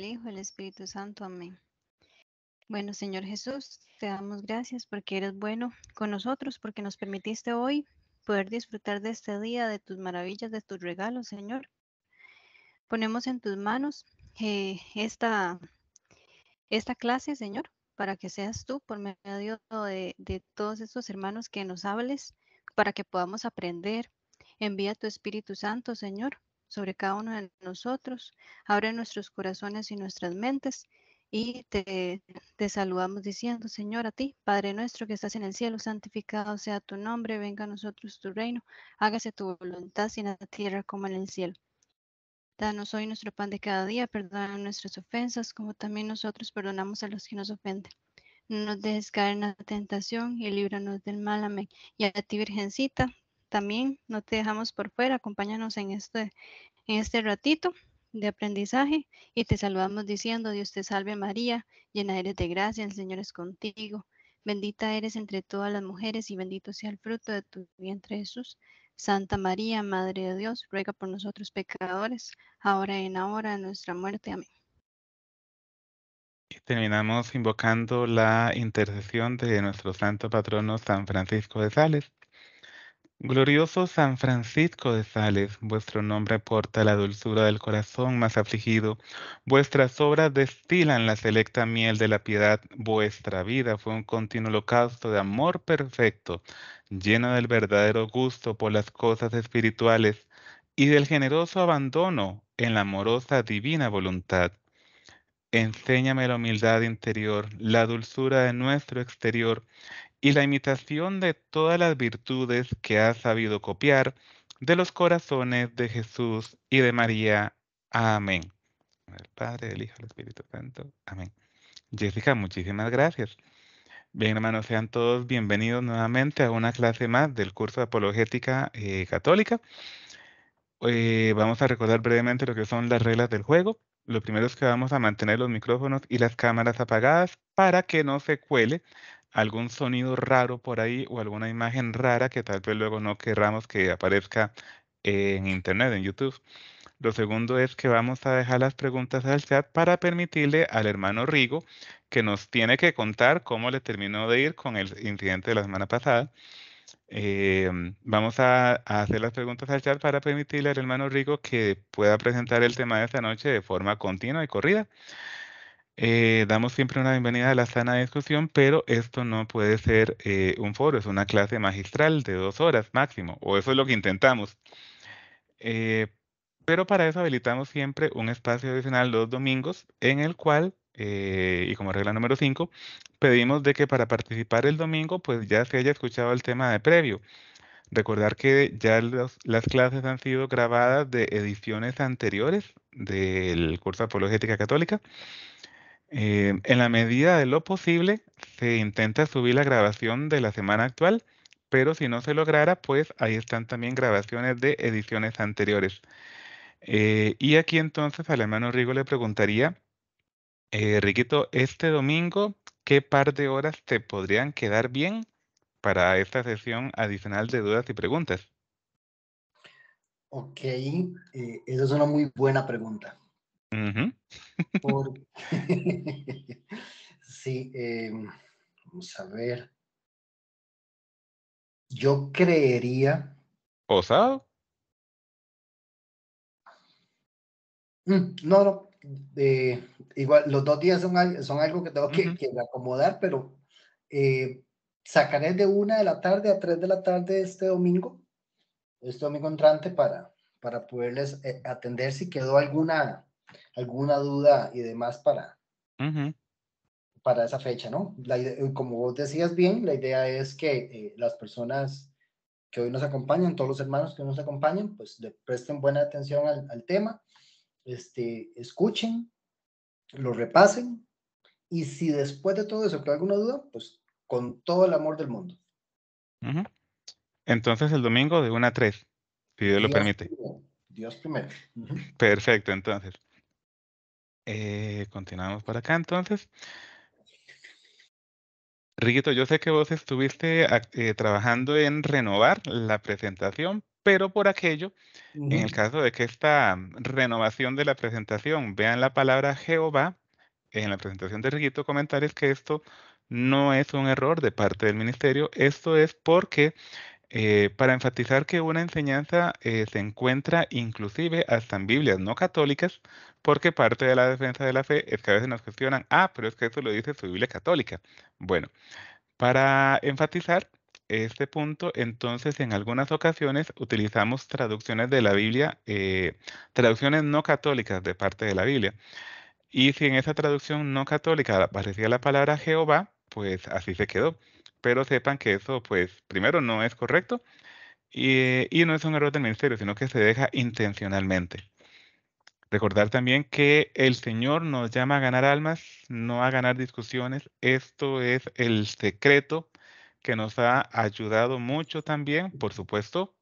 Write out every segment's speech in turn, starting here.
del Hijo, del Espíritu Santo. Amén. Bueno, Señor Jesús, te damos gracias porque eres bueno con nosotros, porque nos permitiste hoy poder disfrutar de este día, de tus maravillas, de tus regalos, Señor. Ponemos en tus manos esta clase, Señor, para que seas tú por medio de todos estos hermanos que nos hables, para que podamos aprender. Envía tu Espíritu Santo, Señor, sobre cada uno de nosotros. Abre nuestros corazones y nuestras mentes. Y te saludamos diciendo, Señor, a ti, Padre nuestro que estás en el cielo, santificado sea tu nombre, venga a nosotros tu reino, hágase tu voluntad, así en la tierra como en el cielo. Danos hoy nuestro pan de cada día, perdona nuestras ofensas, como también nosotros perdonamos a los que nos ofenden. No nos dejes caer en la tentación y líbranos del mal. Amén. Y a ti, Virgencita, también no te dejamos por fuera, acompáñanos en este ratito de aprendizaje y te saludamos diciendo, Dios te salve María, llena eres de gracia, el Señor es contigo. Bendita eres entre todas las mujeres y bendito sea el fruto de tu vientre Jesús. Santa María, Madre de Dios, ruega por nosotros pecadores, ahora y en la hora de nuestra muerte. Amén. Y terminamos invocando la intercesión de nuestro santo patrono San Francisco de Sales. Glorioso San Francisco de Sales, vuestro nombre porta la dulzura del corazón más afligido. Vuestras obras destilan la selecta miel de la piedad. Vuestra vida fue un continuo holocausto de amor perfecto, lleno del verdadero gusto por las cosas espirituales y del generoso abandono en la amorosa divina voluntad. Enséñame la humildad interior, la dulzura de nuestro exterior y la imitación de todas las virtudes que has sabido copiar de los corazones de Jesús y de María. Amén. Del Padre, del Hijo, del Espíritu Santo. Amén. Jessica, muchísimas gracias. Bien, hermanos, sean todos bienvenidos nuevamente a una clase más del curso de Apologética Católica. Vamos a recordar brevemente lo que son las reglas del juego. Lo primero es que vamos a mantener los micrófonos y las cámaras apagadas para que no se cuele algún sonido raro por ahí o alguna imagen rara que tal vez luego no querramos que aparezca en internet, en YouTube. Lo segundo es que vamos a dejar las preguntas al chat para permitirle al hermano Rigo, que nos tiene que contar cómo le terminó de ir con el incidente de la semana pasada. Vamos a hacer las preguntas al chat para permitirle al hermano Rigo que pueda presentar el tema de esta noche de forma continua y corrida. Damos siempre una bienvenida a la sana discusión, pero esto no puede ser un foro, es una clase magistral de 2 horas máximo, o eso es lo que intentamos. Eh, pero para eso habilitamos siempre un espacio adicional los domingos en el cual, y como regla número 5, pedimos de que para participar el domingo pues ya se haya escuchado el tema de previo. Recordar que ya las clases han sido grabadas de ediciones anteriores del curso de Apologética Católica. En la medida de lo posible, se intenta subir la grabación de la semana actual, pero si no se lograra, pues ahí están también grabaciones de ediciones anteriores. Y aquí entonces al hermano Rigo le preguntaría, Riquito, este domingo, ¿qué par de horas te podrían quedar bien para esta sesión adicional de dudas y preguntas? Ok, esa es una muy buena pregunta. Ujú. Porque sí, vamos a ver. Yo creería. ¿O sábado? No, igual los 2 días son algo que tengo Ujú. que acomodar, pero sacaré de 1 de la tarde a 3 de la tarde este domingo entrante para poderles atender si quedó alguna duda y demás Ujú. para esa fecha, ¿no? Como vos decías bien, la idea es que las personas que hoy nos acompañan, todos los hermanos que nos acompañan, pues le presten buena atención al tema, escuchen, lo repasen, y si después de todo eso queda alguna duda, pues con todo el amor del mundo. Ujú. Entonces el domingo de 1 a 3, si Dios lo Dios permite. primero, Dios primero. Ujú. Perfecto, entonces. Continuamos por acá entonces. Riguito, yo sé que vos estuviste trabajando en renovar la presentación, pero por aquello, en el Ujú. caso de que esta renovación de la presentación vean la palabra Jehová, en la presentación de Riguito comentarles que esto no es un error de parte del ministerio, esto es porque para enfatizar que una enseñanza se encuentra inclusive hasta en Biblias no católicas, porque parte de la defensa de la fe es que a veces nos cuestionan, pero es que eso lo dice su Biblia católica. Bueno, para enfatizar este punto, entonces en algunas ocasiones utilizamos traducciones de la Biblia, traducciones no católicas de parte de la Biblia. Y si en esa traducción no católica aparecía la palabra Jehová, pues así se quedó. Pero sepan que eso, pues, primero no es correcto y no es un error del ministerio, sino que se deja intencionalmente. Recordar también que el Señor nos llama a ganar almas, no a ganar discusiones. Esto es el secreto que nos ha ayudado mucho también, por supuesto,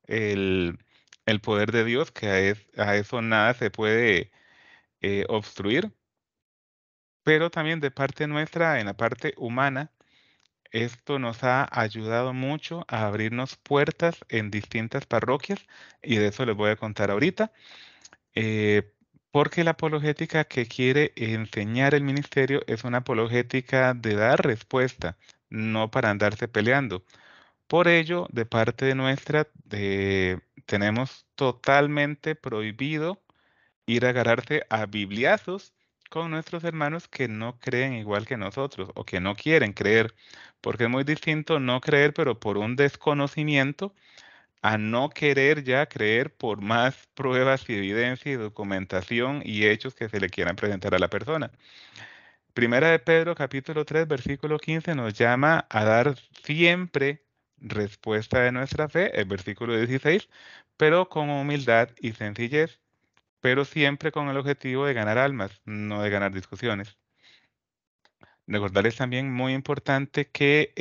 el poder de Dios, que a eso nada se puede obstruir, pero también de parte nuestra, en la parte humana, esto nos ha ayudado mucho a abrirnos puertas en distintas parroquias y de eso les voy a contar ahorita. Eh, Porque la apologética que quiere enseñar el ministerio es una apologética de dar respuesta, no para andarse peleando. Por ello, de parte de nuestra, tenemos totalmente prohibido ir a agarrarse a bibliazos con nuestros hermanos que no creen igual que nosotros o que no quieren creer, porque es muy distinto no creer, pero por un desconocimiento a no querer ya creer por más pruebas y evidencia y documentación y hechos que se le quieran presentar a la persona. Primera de Pedro, capítulo 3, versículo 15, nos llama a dar siempre respuesta de nuestra fe, el versículo 16, pero con humildad y sencillez, pero siempre con el objetivo de ganar almas, no de ganar discusiones. Recordarles también muy importante que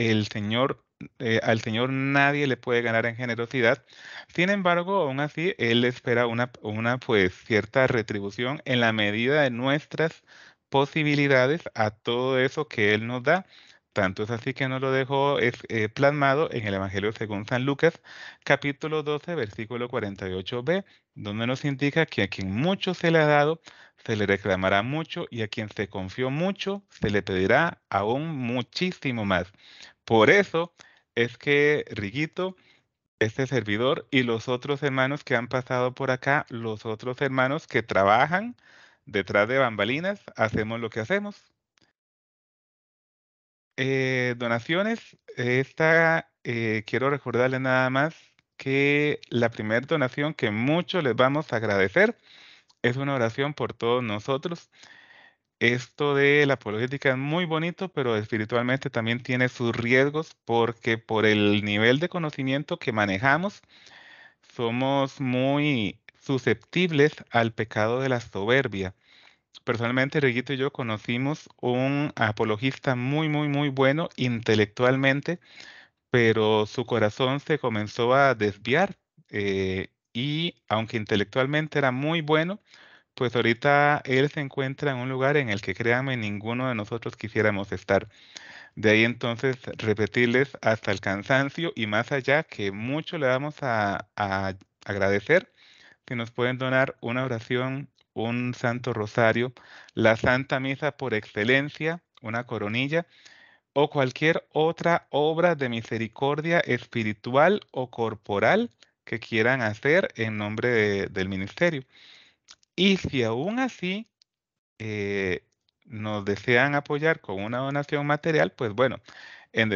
al Señor nadie le puede ganar en generosidad. Sin embargo, aún así, Él espera una pues cierta retribución en la medida de nuestras posibilidades a todo eso que Él nos da. Tanto es así que nos lo dejó plasmado en el Evangelio según San Lucas, capítulo 12, versículo 48b, donde nos indica que a quien mucho se le ha dado, se le reclamará mucho y a quien se confió mucho, se le pedirá aún muchísimo más. Por eso es que Riguito, este servidor y los otros hermanos que han pasado por acá, los otros hermanos que trabajan detrás de bambalinas, hacemos lo que hacemos. Donaciones, quiero recordarles nada más que la primera donación que mucho les vamos a agradecer es una oración por todos nosotros. Esto de la apologética es muy bonito, pero espiritualmente también tiene sus riesgos porque por el nivel de conocimiento que manejamos, somos muy susceptibles al pecado de la soberbia. Personalmente, Riguito y yo conocimos un apologista muy, muy, muy bueno intelectualmente, pero su corazón se comenzó a desviar y aunque intelectualmente era muy bueno, pues ahorita él se encuentra en un lugar en el que, créanme, ninguno de nosotros quisiéramos estar. De ahí entonces repetirles hasta el cansancio y más allá que mucho le vamos a agradecer si nos pueden donar una oración, un santo rosario, la Santa Misa por excelencia, una coronilla o cualquier otra obra de misericordia espiritual o corporal que quieran hacer en nombre del ministerio. Y si aún así eh, nos desean apoyar con una donación material, pues bueno, en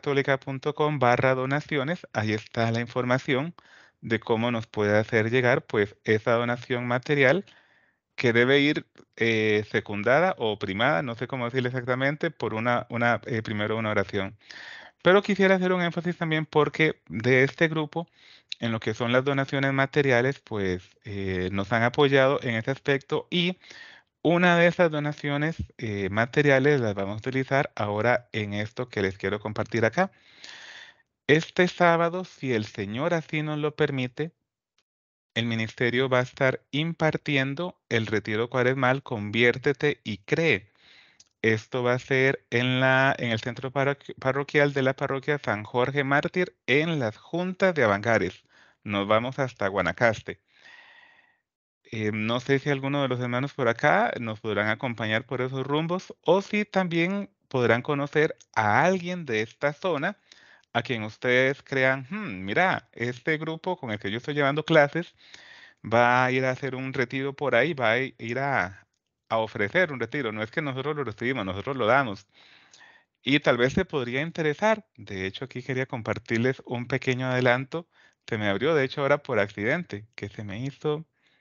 defensacatólica.com/donaciones, ahí está la información de cómo nos puede hacer llegar pues esa donación material que debe ir secundada o primada, no sé cómo decirlo exactamente, por primero una oración. Pero quisiera hacer un énfasis también porque de este grupo, en lo que son las donaciones materiales, pues nos han apoyado en ese aspecto y una de esas donaciones materiales las vamos a utilizar ahora en esto que les quiero compartir acá. Este sábado, si el Señor así nos lo permite, el ministerio va a estar impartiendo el retiro cuaresmal Conviértete y Cree. Esto va a ser en el centro parroquial de la parroquia San Jorge Mártir en las Juntas de Avangares. nos vamos hasta Guanacaste. No sé si alguno de los hermanos por acá nos podrán acompañar por esos rumbos o si también podrán conocer a alguien de esta zona a quien ustedes crean, mira, este grupo con el que yo estoy llevando clases va a ir a hacer un retiro por ahí, va a ir a ofrecer un retiro. No es que nosotros lo recibimos, nosotros lo damos. Y tal vez se podría interesar. De hecho, aquí quería compartirles un pequeño adelanto. Se me abrió, de hecho, ahora por accidente, que se me hizo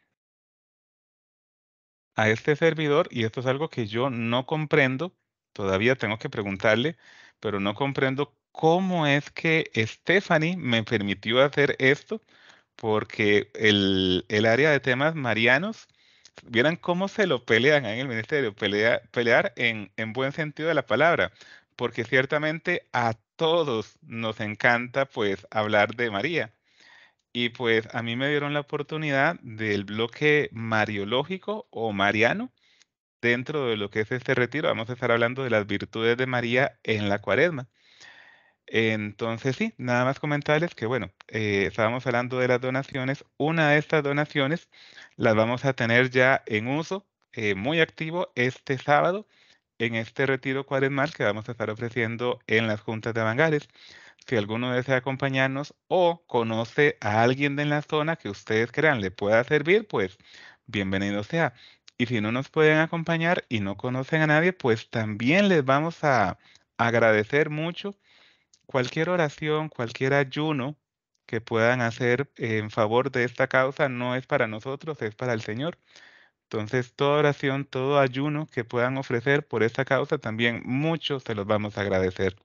a este servidor, y esto es algo que yo no comprendo, todavía tengo que preguntarle, pero no comprendo cómo es que Stephanie me permitió hacer esto, porque el área de temas marianos, vieran cómo se lo pelean ahí en el ministerio, pelear en buen sentido de la palabra, porque ciertamente a todos nos encanta pues hablar de María. Y pues a mí me dieron la oportunidad del bloque mariológico o mariano dentro de lo que es este retiro. Vamos a estar hablando de las virtudes de María en la Cuaresma. Entonces, sí, nada más comentarles que, bueno, estábamos hablando de las donaciones. Una de estas donaciones las vamos a tener ya en uso, muy activo este sábado en este retiro cuaresmal que vamos a estar ofreciendo en las juntas de Bangares. Si alguno desea acompañarnos o conoce a alguien de la zona que ustedes crean le pueda servir, pues bienvenido sea. Y si no nos pueden acompañar y no conocen a nadie, pues también les vamos a agradecer mucho cualquier oración, cualquier ayuno que puedan hacer en favor de esta causa. No es para nosotros, es para el Señor. Entonces, toda oración, todo ayuno que puedan ofrecer por esta causa, también muchos se los vamos a agradecer.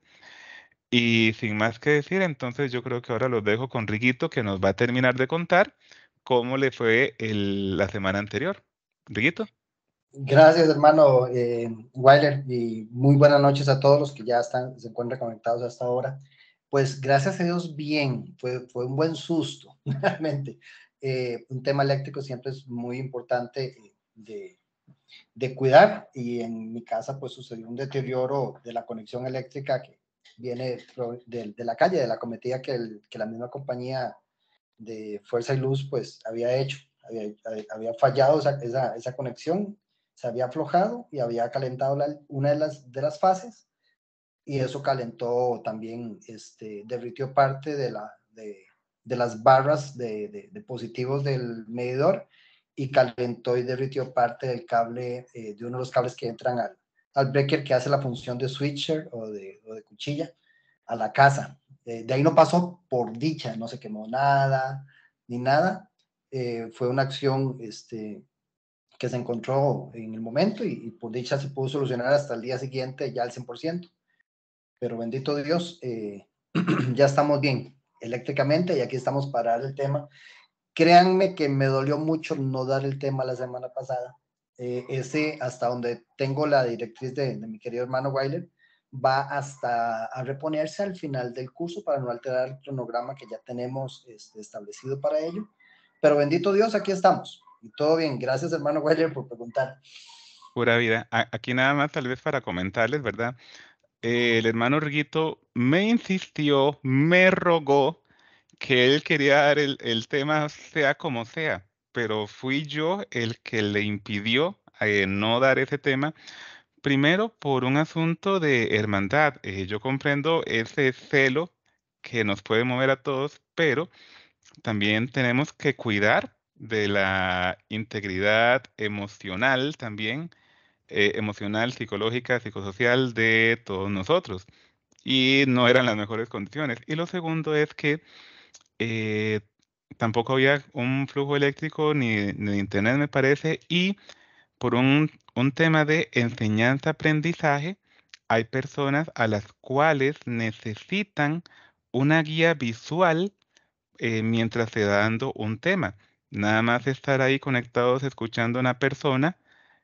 Y sin más que decir, entonces yo creo que ahora los dejo con Riguito, que nos va a terminar de contar cómo le fue la semana anterior. Riguito. Gracias, hermano Weiler, y muy buenas noches a todos los que ya se encuentran conectados hasta ahora. Pues gracias a Dios, bien, fue un buen susto, realmente. Un tema eléctrico siempre es muy importante de cuidar, y en mi casa pues sucedió un deterioro de la conexión eléctrica que viene de la calle, de la cometida que la misma compañía de Fuerza y Luz pues había hecho. Había fallado esa conexión, se había aflojado y había calentado una de las fases, y eso calentó también, derritió parte de las barras de positivos del medidor, y calentó y derritió parte del cable, de uno de los cables que entran al breaker que hace la función de switcher o de cuchilla a la casa. De ahí no pasó, por dicha, no se quemó nada, ni nada. Fue una acción que se encontró en el momento, y por dicha se pudo solucionar hasta el día siguiente ya al 100%. Pero bendito Dios, ya estamos bien eléctricamente, y aquí estamos para dar el tema. Créanme que me dolió mucho no dar el tema la semana pasada. Ese, hasta donde tengo la directriz de mi querido hermano Weiler, va hasta a reponerse al final del curso para no alterar el cronograma que ya tenemos establecido para ello. Pero bendito Dios, aquí estamos. Y todo bien. Gracias, hermano Weiler, por preguntar. Pura vida. Aquí nada más tal vez para comentarles, ¿verdad? El hermano Riguito me insistió, me rogó que él quería dar el tema sea como sea, pero fui yo el que le impidió no dar ese tema. Primero, por un asunto de hermandad. Yo comprendo ese celo que nos puede mover a todos, pero también tenemos que cuidar de la integridad emocional también, emocional, psicológica, psicosocial de todos nosotros. Y no eran las mejores condiciones. Y lo segundo es que eh, tampoco había un flujo eléctrico ni de internet, me parece, y por un tema de enseñanza-aprendizaje, hay personas a las cuales necesitan una guía visual mientras se da dando un tema. Nada más estar ahí conectados escuchando a una persona,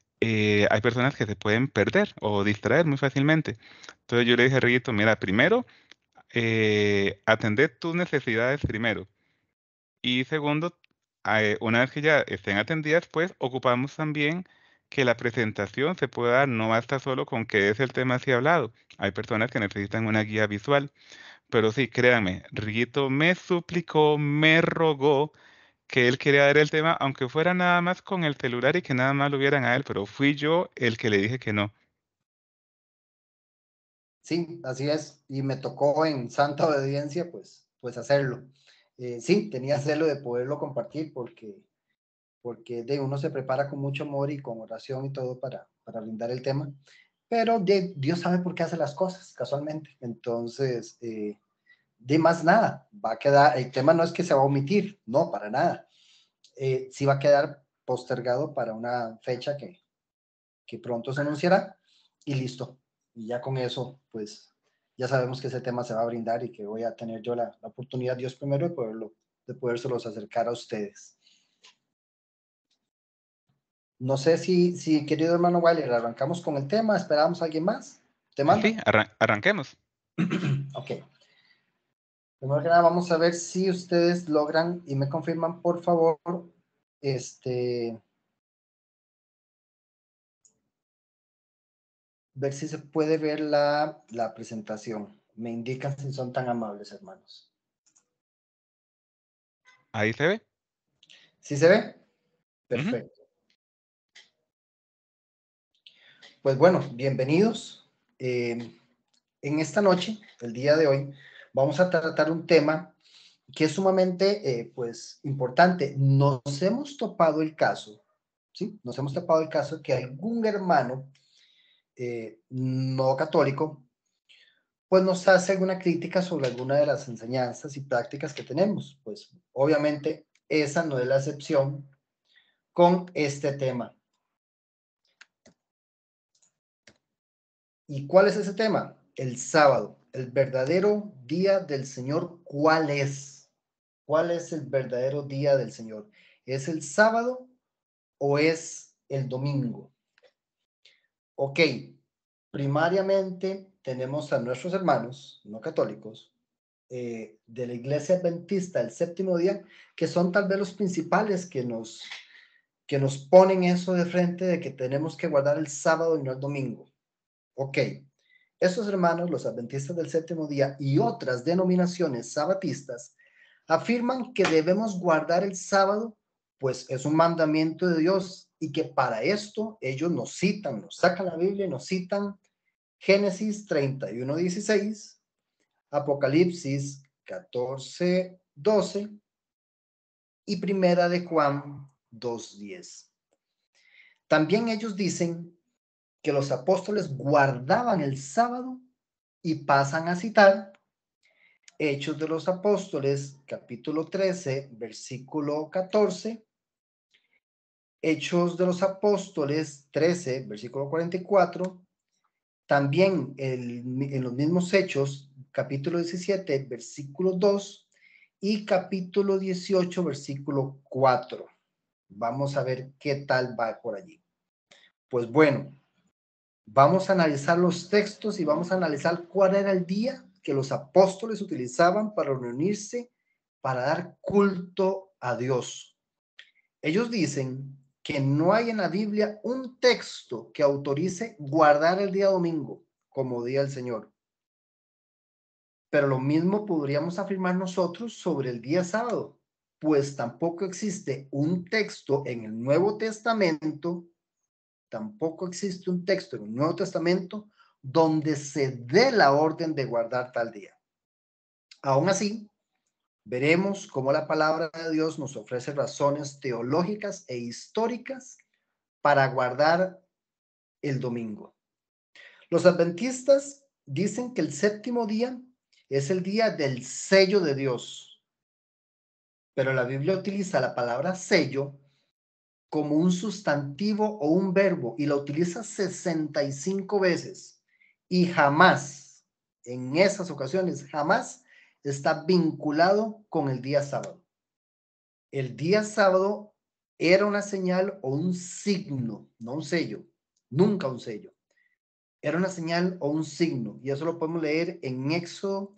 hay personas que se pueden perder o distraer muy fácilmente. Entonces yo le dije a Riguito, mira, primero, atender tus necesidades primero. Y segundo, una vez que ya estén atendidas, pues ocupamos también que la presentación se pueda dar, no basta solo con que es el tema así hablado. Hay personas que necesitan una guía visual. Pero sí, créanme, Riguito me suplicó, me rogó que él quería ver el tema, aunque fuera nada más con el celular y que nada más lo vieran a él, pero fui yo el que le dije que no. Sí, así es. Y me tocó en santa obediencia, pues hacerlo. Sí, tenía celo de poderlo compartir porque de uno se prepara con mucho amor y con oración y todo para brindar el tema. Pero Dios sabe por qué hace las cosas, casualmente. Entonces, de más nada, va a quedar, el tema no es que se va a omitir, no, para nada. Sí va a quedar postergado para una fecha que pronto se anunciará y listo. Y ya con eso, pues ya sabemos que ese tema se va a brindar y que voy a tener yo la oportunidad, Dios primero, de podérselos acercar a ustedes. No sé si querido hermano Wiley, arrancamos con el tema, esperamos a alguien más. ¿Te Sí, manda? arranquemos. Ok. Primero que nada, vamos a ver si ustedes logran y me confirman, por favor, ver si se puede ver la presentación. Me indican si son tan amables, hermanos. Ahí se ve. ¿Sí se ve? Ujú. Perfecto. Pues bueno, bienvenidos. En esta noche, el día de hoy, vamos a tratar un tema que es sumamente, pues, importante. Nos hemos topado el caso, ¿sí? Nos hemos topado el caso que algún hermano no católico, pues nos hace alguna crítica sobre alguna de las enseñanzas y prácticas que tenemos. Pues obviamente esa no es la excepción con este tema. ¿Y cuál es ese tema? El sábado, el verdadero día del Señor. ¿Cuál es? ¿Cuál es el verdadero día del Señor? ¿Es el sábado o es el domingo? Ok, primariamente tenemos a nuestros hermanos no católicos de la iglesia adventista el séptimo día, que son tal vez los principales que nos ponen eso de frente de que tenemos que guardar el sábado y no el domingo. Ok, esos hermanos, los adventistas del séptimo día y otras denominaciones sabatistas, afirman que debemos guardar el sábado, pues es un mandamiento de Dios y que para esto ellos nos citan, nos sacan la Biblia y nos citan Génesis 31:16, Apocalipsis 14:12 y Primera de Juan 2:10. También ellos dicen que los apóstoles guardaban el sábado y pasan a citar Hechos de los Apóstoles, capítulo 13, versículo 14, Hechos de los Apóstoles 13, versículo 44, también en los mismos Hechos, capítulo 17, versículo 2 y capítulo 18, versículo 4. Vamos a ver qué tal va por allí. Pues bueno, vamos a analizar los textos y vamos a analizar cuál era el día que los apóstoles utilizaban para reunirse, para dar culto a Dios. Ellos dicen que no hay en la Biblia un texto que autorice guardar el día domingo como día del Señor. Pero lo mismo podríamos afirmar nosotros sobre el día sábado, pues tampoco existe un texto en el Nuevo Testamento, donde se dé la orden de guardar tal día. Aún así, veremos cómo la palabra de Dios nos ofrece razones teológicas e históricas para guardar el domingo. Los adventistas dicen que el séptimo día es el día del sello de Dios, pero la Biblia utiliza la palabra sello como un sustantivo o un verbo y la utiliza 65 veces y jamás, en esas ocasiones, jamás está vinculado con el día sábado. El día sábado era una señal o un signo, no un sello, nunca un sello. Era una señal o un signo, y eso lo podemos leer en Éxodo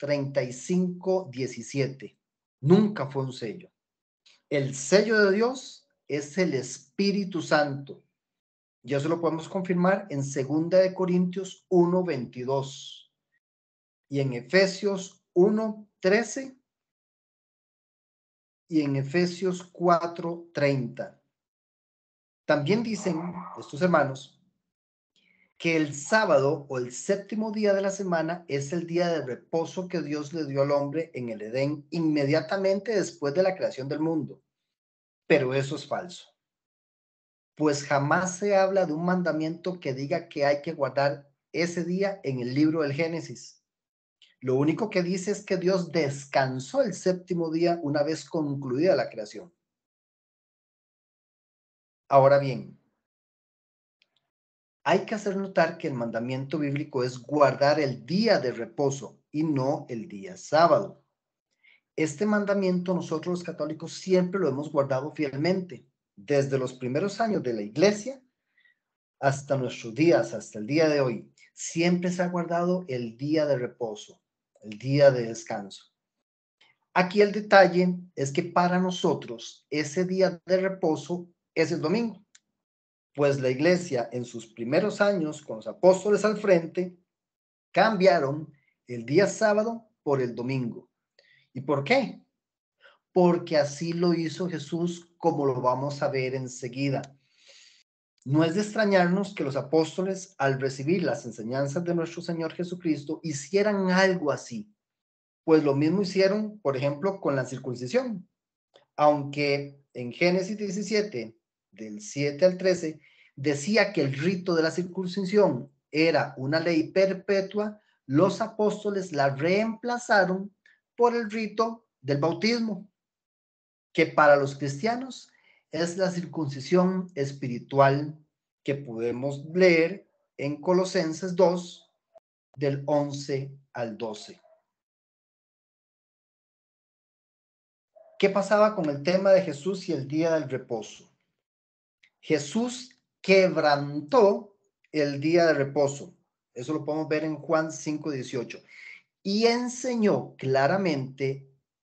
35:17. Nunca fue un sello. El sello de Dios es el Espíritu Santo, y eso lo podemos confirmar en 2 Corintios 1:22 y en Efesios 1:13 y en Efesios 4:30. También dicen estos hermanos que el sábado o el séptimo día de la semana es el día de reposo que Dios le dio al hombre en el Edén inmediatamente después de la creación del mundo. Pero eso es falso, pues jamás se habla de un mandamiento que diga que hay que guardar ese día en el libro del Génesis. Lo único que dice es que Dios descansó el séptimo día una vez concluida la creación. Ahora bien, hay que hacer notar que el mandamiento bíblico es guardar el día de reposo y no el día sábado. Este mandamiento nosotros los católicos siempre lo hemos guardado fielmente, desde los primeros años de la iglesia hasta nuestros días, hasta el día de hoy. Siempre se ha guardado el día de reposo, el día de descanso. Aquí el detalle es que para nosotros ese día de reposo es el domingo. Pues la iglesia en sus primeros años con los apóstoles al frente cambiaron el día sábado por el domingo. ¿Y por qué? Porque así lo hizo Jesús, como lo vamos a ver enseguida. No es de extrañarnos que los apóstoles, al recibir las enseñanzas de nuestro Señor Jesucristo, hicieran algo así. Pues lo mismo hicieron, por ejemplo, con la circuncisión. Aunque en Génesis 17, del 7 al 13, decía que el rito de la circuncisión era una ley perpetua, los apóstoles la reemplazaron por el rito del bautismo, que para los cristianos es la circuncisión espiritual que podemos leer en Colosenses 2, del 11 al 12. ¿Qué pasaba con el tema de Jesús y el día del reposo? Jesús quebrantó el día de reposo. Eso lo podemos ver en Juan 5:18. Y enseñó claramente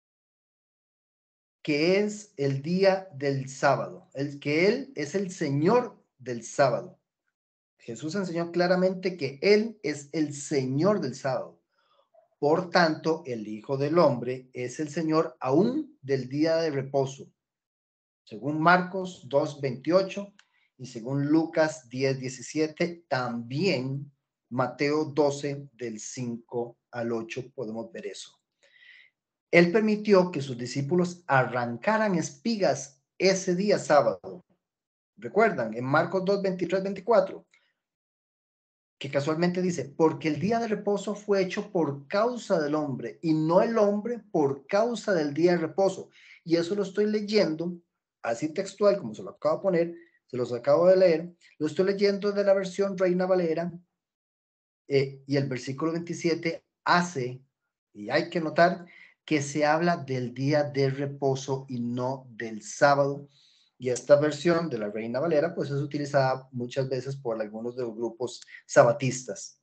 que es el día del sábado, que Él es el Señor del sábado. Jesús enseñó claramente que Él es el Señor del sábado. Por tanto, el Hijo del Hombre es el Señor aún del día de reposo, según Marcos 2:28 y según Lucas 10:17, también Mateo 12 del 5 al 8 podemos ver eso. Él permitió que sus discípulos arrancaran espigas ese día sábado. ¿Recuerdan? En Marcos 2, 23, 24, que casualmente dice, porque el día de reposo fue hecho por causa del hombre y no el hombre por causa del día de reposo. Y eso lo estoy leyendo así textual, como se lo acabo de poner, se los acabo de leer, lo estoy leyendo de la versión Reina Valera, y el versículo 27 hace, y hay que notar, que se habla del día de reposo y no del sábado. Y esta versión de la Reina Valera, pues es utilizada muchas veces por algunos de los grupos sabatistas.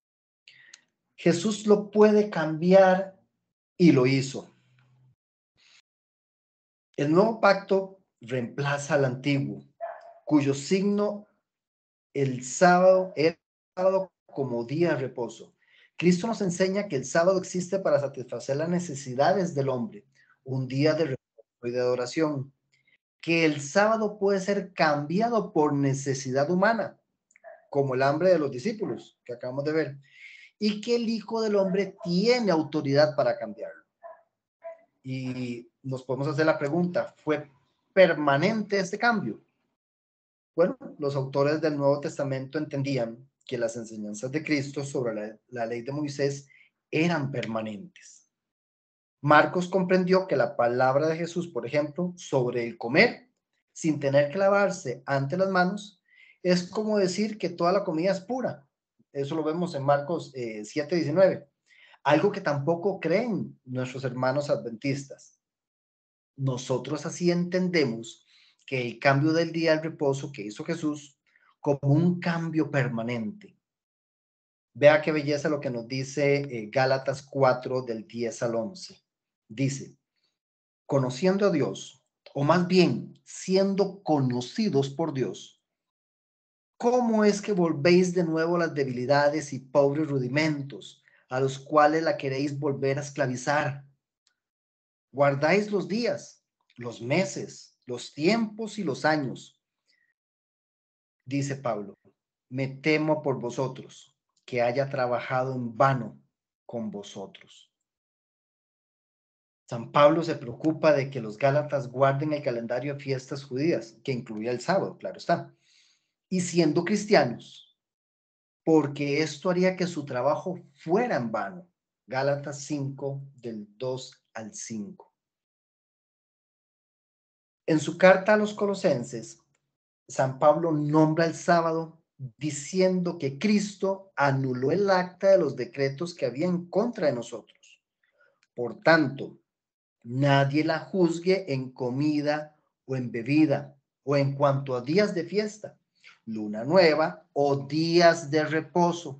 Jesús lo puede cambiar y lo hizo. El nuevo pacto reemplaza al antiguo, cuyo signo el sábado era como día de reposo. Cristo nos enseña que el sábado existe para satisfacer las necesidades del hombre, un día de reposo y de adoración, que el sábado puede ser cambiado por necesidad humana, como el hambre de los discípulos que acabamos de ver, y que el Hijo del Hombre tiene autoridad para cambiarlo. Y nos podemos hacer la pregunta, ¿fue permanente este cambio? Bueno, los autores del Nuevo Testamento entendían que las enseñanzas de Cristo sobre la ley de Moisés eran permanentes. Marcos comprendió que la palabra de Jesús, por ejemplo, sobre el comer sin tener que lavarse ante las manos, es como decir que toda la comida es pura. Eso lo vemos en Marcos 7:19. Algo que tampoco creen nuestros hermanos adventistas. Nosotros así entendemos que el cambio del día al reposo que hizo Jesús como un cambio permanente. Vea qué belleza lo que nos dice Gálatas 4 del 10 al 11. Dice, conociendo a Dios, o más bien siendo conocidos por Dios, ¿cómo es que volvéis de nuevo a las debilidades y pobres rudimentos, a los cuales la queréis volver a esclavizar. Guardáis los días, los meses, los tiempos y los años. Dice Pablo, me temo por vosotros, que haya trabajado en vano con vosotros. San Pablo se preocupa de que los gálatas guarden el calendario de fiestas judías, que incluía el sábado, claro está, y siendo cristianos, porque esto haría que su trabajo fuera en vano. Gálatas 5, del 2 al 5. En su carta a los Colosenses, San Pablo nombra el sábado diciendo que Cristo anuló el acta de los decretos que había en contra de nosotros. Por tanto, nadie la juzgue en comida o en bebida o en cuanto a días de fiesta, luna nueva o días de reposo,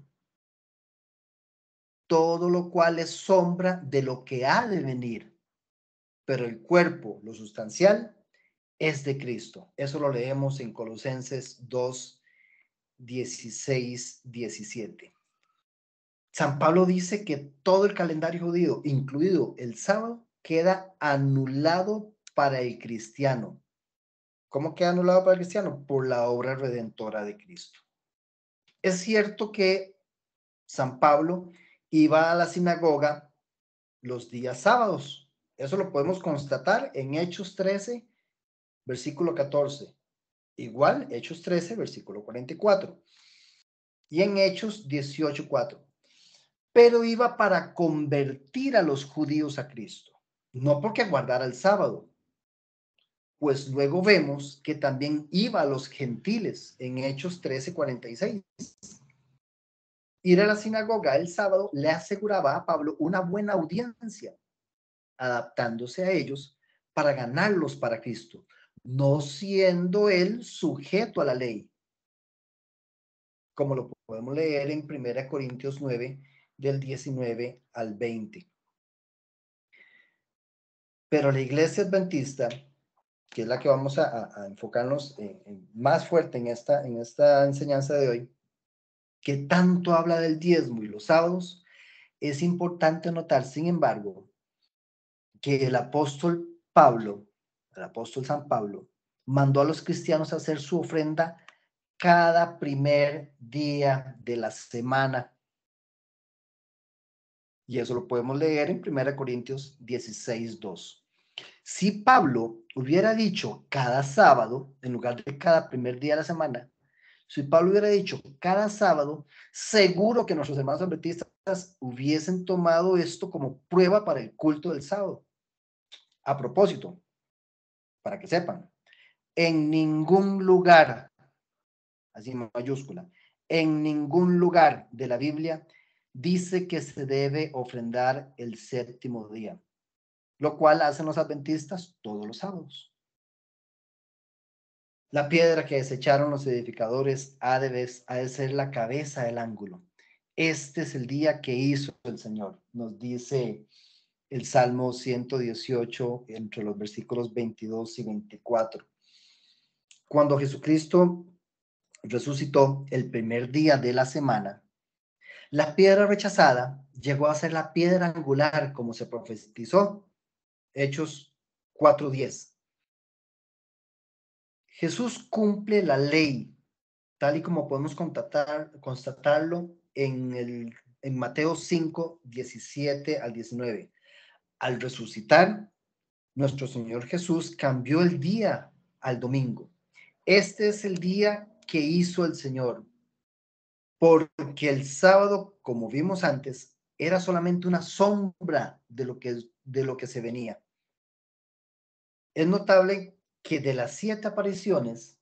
todo lo cual es sombra de lo que ha de venir, pero el cuerpo, lo sustancial, es de Cristo. Eso lo leemos en Colosenses 2, 16, 17. San Pablo dice que todo el calendario judío, incluido el sábado, queda anulado para el cristiano. ¿Cómo queda anulado para el cristiano? Por la obra redentora de Cristo. Es cierto que San Pablo iba a la sinagoga los días sábados. Eso lo podemos constatar en Hechos 13, versículo 14. Igual, Hechos 13, versículo 44. Y en Hechos 18, 4. Pero iba para convertir a los judíos a Cristo, no porque guardara el sábado, pues luego vemos que también iba a los gentiles en Hechos 13, 46. Ir a la sinagoga el sábado le aseguraba a Pablo una buena audiencia, adaptándose a ellos para ganarlos para Cristo, no siendo él sujeto a la ley, como lo podemos leer en 1 Corintios 9, del 19 al 20. Pero la iglesia adventista, que es la que vamos a enfocarnos más fuerte en esta enseñanza de hoy, que tanto habla del diezmo y los sábados, es importante notar, sin embargo, que el apóstol San Pablo, mandó a los cristianos a hacer su ofrenda cada primer día de la semana. Y eso lo podemos leer en 1 Corintios 16, 2. Si Pablo hubiera dicho cada sábado, en lugar de cada primer día de la semana, si Pablo hubiera dicho cada sábado, seguro que nuestros hermanos adventistas hubiesen tomado esto como prueba para el culto del sábado. A propósito, para que sepan, en ningún lugar, así en mayúscula, en ningún lugar de la Biblia dice que se debe ofrendar el séptimo día, lo cual hacen los adventistas todos los sábados. La piedra que desecharon los edificadores ha de ser la cabeza del ángulo. Este es el día que hizo el Señor, nos dice el Salmo 118 entre los versículos 22 y 24. Cuando Jesucristo resucitó el primer día de la semana, la piedra rechazada llegó a ser la piedra angular, como se profetizó, Hechos 4:10. Jesús cumple la ley, tal y como podemos constatarlo en Mateo 5, 17 al 19. Al resucitar, nuestro Señor Jesús cambió el día al domingo. Este es el día que hizo el Señor, porque el sábado, como vimos antes, era solamente una sombra de lo que se venía. Es notable que de las 7 apariciones,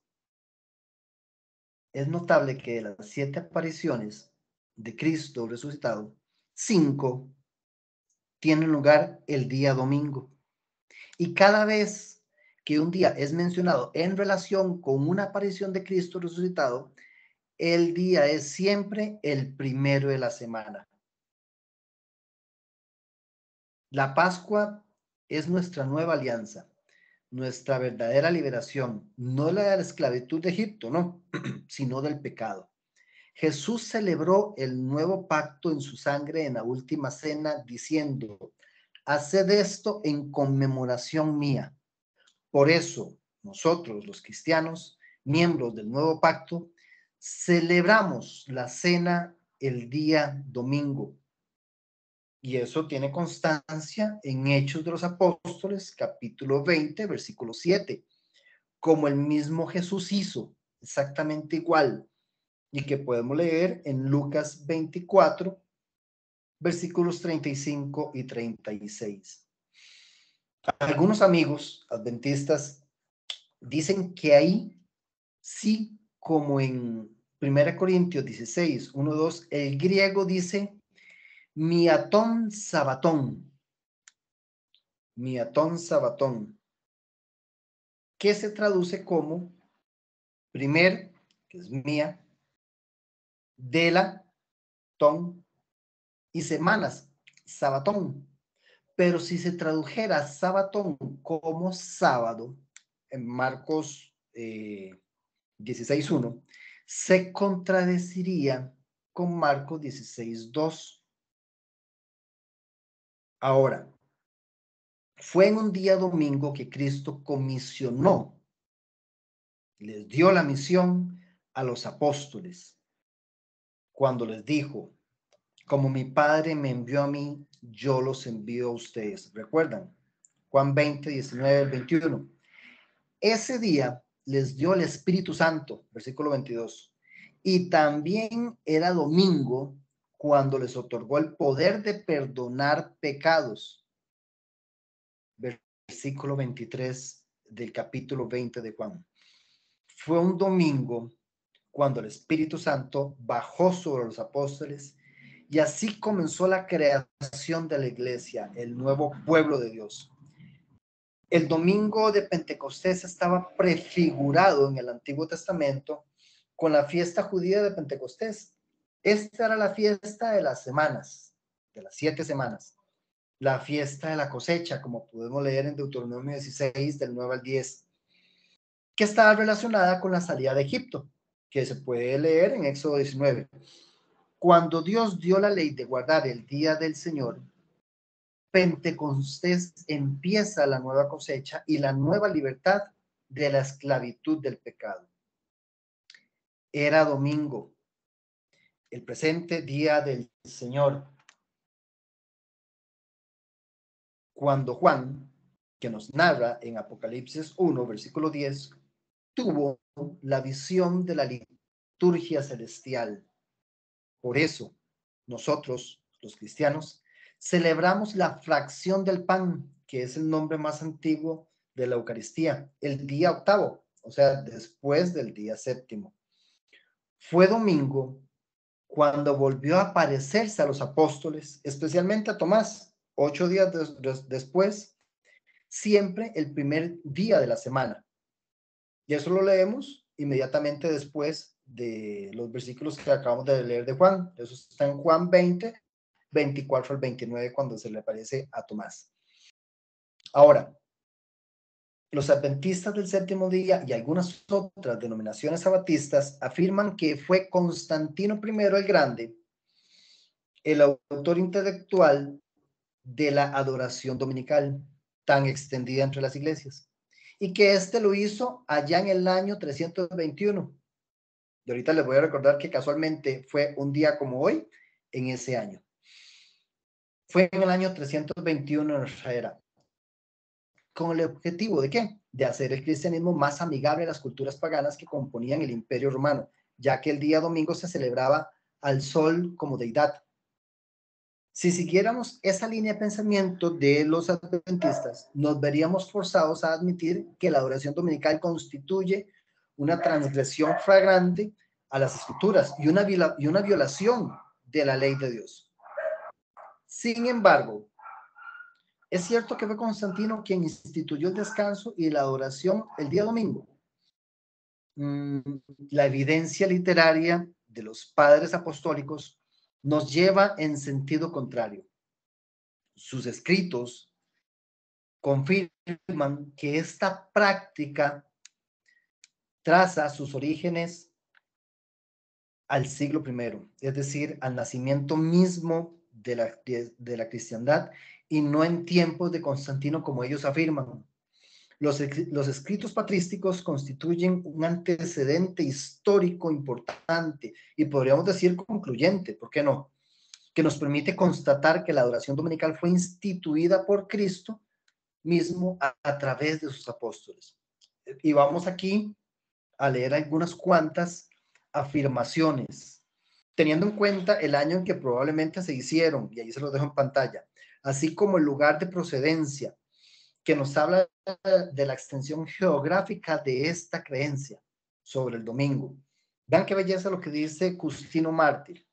de Cristo resucitado, 5 tienen lugar el día domingo. Y cada vez que un día es mencionado en relación con una aparición de Cristo resucitado, el día es siempre el primero de la semana. La Pascua es nuestra nueva alianza, nuestra verdadera liberación, no la de la esclavitud de Egipto, no, sino del pecado. Jesús celebró el nuevo pacto en su sangre en la última cena, diciendo: haced esto en conmemoración mía. Por eso, nosotros, los cristianos, miembros del nuevo pacto, celebramos la cena el día domingo. Y eso tiene constancia en Hechos de los Apóstoles, capítulo 20, versículo 7, como el mismo Jesús hizo, exactamente igual, y que podemos leer en Lucas 24, versículos 35 y 36. Algunos amigos adventistas dicen que ahí sí, como en 1 Corintios 16, 1, 2, el griego dice miatón sabatón, que se traduce como primer, que es mía, de la, ton, y semanas, sabatón. Pero si se tradujera sabatón como sábado, en Marcos 16:1, se contradeciría con Marcos 16:2. Ahora, fue en un día domingo que Cristo comisionó, les dio la misión a los apóstoles, cuando les dijo: como mi Padre me envió a mí, yo los envío a ustedes. ¿Recuerdan? Juan 20, 19, 21. Ese día les dio el Espíritu Santo, versículo 22. Y también era domingo cuando les otorgó el poder de perdonar pecados. Versículo 23 del capítulo 20 de Juan. Fue un domingo cuando el Espíritu Santo bajó sobre los apóstoles y así comenzó la creación de la iglesia, el nuevo pueblo de Dios. El domingo de Pentecostés estaba prefigurado en el Antiguo Testamento con la fiesta judía de Pentecostés. Esta era la fiesta de las semanas, de las 7 semanas. La fiesta de la cosecha, como podemos leer en Deuteronomio 16, del 9 al 10, que estaba relacionada con la salida de Egipto, que se puede leer en Éxodo 19. Cuando Dios dio la ley de guardar el día del Señor, Pentecostés empieza la nueva cosecha y la nueva libertad de la esclavitud del pecado. Era domingo, el presente día del Señor, cuando Juan, que nos narra en Apocalipsis 1, versículo 10, tuvo la visión de la liturgia celestial. Por eso, nosotros, los cristianos, celebramos la fracción del pan, que es el nombre más antiguo de la Eucaristía, el día octavo, o sea, después del día séptimo. Fue domingo cuando volvió a aparecerse a los apóstoles, especialmente a Tomás, 8 días después, siempre el primer día de la semana. Y eso lo leemos inmediatamente después de los versículos que acabamos de leer de Juan. Eso está en Juan 20, 24 al 29, cuando se le aparece a Tomás. Ahora, los adventistas del séptimo día y algunas otras denominaciones sabatistas afirman que fue Constantino I el Grande el autor intelectual de la adoración dominical, tan extendida entre las iglesias, y que éste lo hizo allá en el año 321. Y ahorita les voy a recordar que casualmente fue un día como hoy en ese año. Fue en el año 321 en nuestra era. ¿Con el objetivo de qué? De hacer el cristianismo más amigable a las culturas paganas que componían el Imperio Romano, ya que el día domingo se celebraba al sol como deidad. Si siguiéramos esa línea de pensamiento de los adventistas, nos veríamos forzados a admitir que la adoración dominical constituye una transgresión flagrante a las escrituras y una violación de la ley de Dios. Sin embargo, es cierto que fue Constantino quien instituyó el descanso y la adoración el día domingo. La evidencia literaria de los padres apostólicos nos lleva en sentido contrario. Sus escritos confirman que esta práctica traza sus orígenes al siglo I, es decir, al nacimiento mismo de la cristiandad, y no en tiempos de Constantino como ellos afirman. Los escritos patrísticos constituyen un antecedente histórico importante y podríamos decir concluyente, ¿por qué no? Que nos permite constatar que la adoración dominical fue instituida por Cristo mismo a través de sus apóstoles. Y vamos aquí a leer algunas cuantas afirmaciones, teniendo en cuenta el año en que probablemente se hicieron, y ahí se los dejo en pantalla, así como el lugar de procedencia, que nos habla de la extensión geográfica de esta creencia sobre el domingo. Vean qué belleza lo que dice Justino Mártir.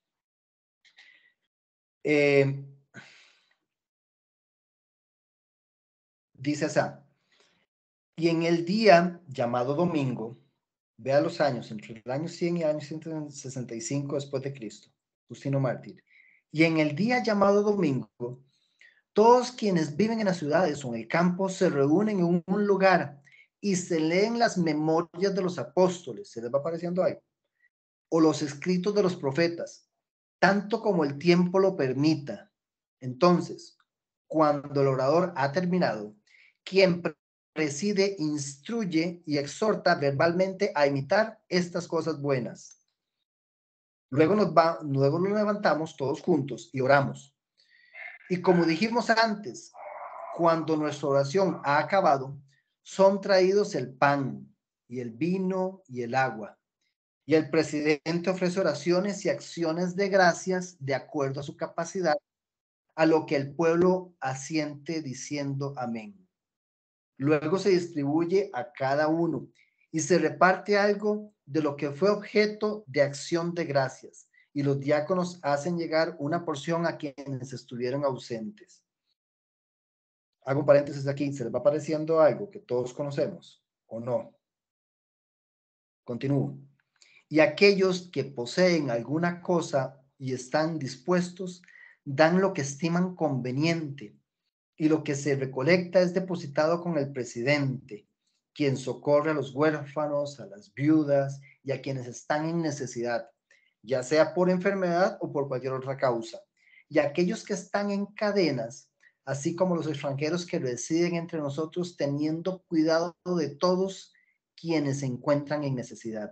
Dice así: y en el día llamado domingo, vea los años, entre el año 100 y el año 165 después de Cristo, Justino Mártir. Y en el día llamado domingo, todos quienes viven en las ciudades o en el campo se reúnen en un lugar y se leen las memorias de los apóstoles. ¿Se les va apareciendo ahí? O los escritos de los profetas, tanto como el tiempo lo permita. Entonces, cuando el orador ha terminado, quien preside, instruye y exhorta verbalmente a imitar estas cosas buenas. Luego nos levantamos todos juntos y oramos. Y como dijimos antes, cuando nuestra oración ha acabado, son traídos el pan y el vino y el agua. Y el presidente ofrece oraciones y acciones de gracias de acuerdo a su capacidad, a lo que el pueblo asiente diciendo amén. Luego se distribuye a cada uno y se reparte algo de lo que fue objeto de acción de gracias, y los diáconos hacen llegar una porción a quienes estuvieron ausentes. Hago un paréntesis aquí, ¿se les va apareciendo algo que todos conocemos o no? Continúo. Y aquellos que poseen alguna cosa y están dispuestos, dan lo que estiman conveniente, y lo que se recolecta es depositado con el presidente, quien socorre a los huérfanos, a las viudas y a quienes están en necesidad, ya sea por enfermedad o por cualquier otra causa. Y aquellos que están en cadenas, así como los extranjeros que residen entre nosotros, teniendo cuidado de todos quienes se encuentran en necesidad.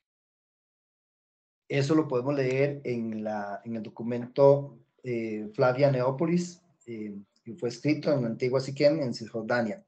Eso lo podemos leer en el documento Flavia Neópolis, que fue escrito en la antigua Siquem, en Cisjordania.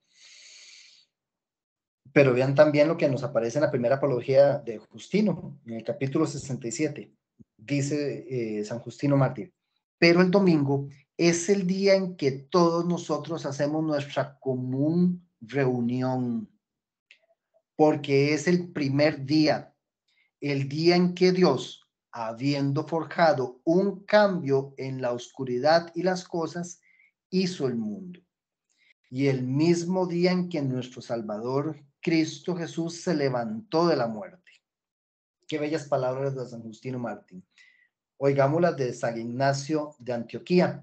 Pero vean también lo que nos aparece en la primera apología de Justino, en el capítulo 67. Dice San Justino Mártir: pero el domingo es el día en que todos nosotros hacemos nuestra común reunión, porque es el primer día, el día en que Dios, habiendo forjado un cambio en la oscuridad y las cosas, hizo el mundo. Y el mismo día en que nuestro Salvador, Cristo Jesús, se levantó de la muerte. Qué bellas palabras de San Justino Mártir. Oigámoslas de San Ignacio de Antioquía.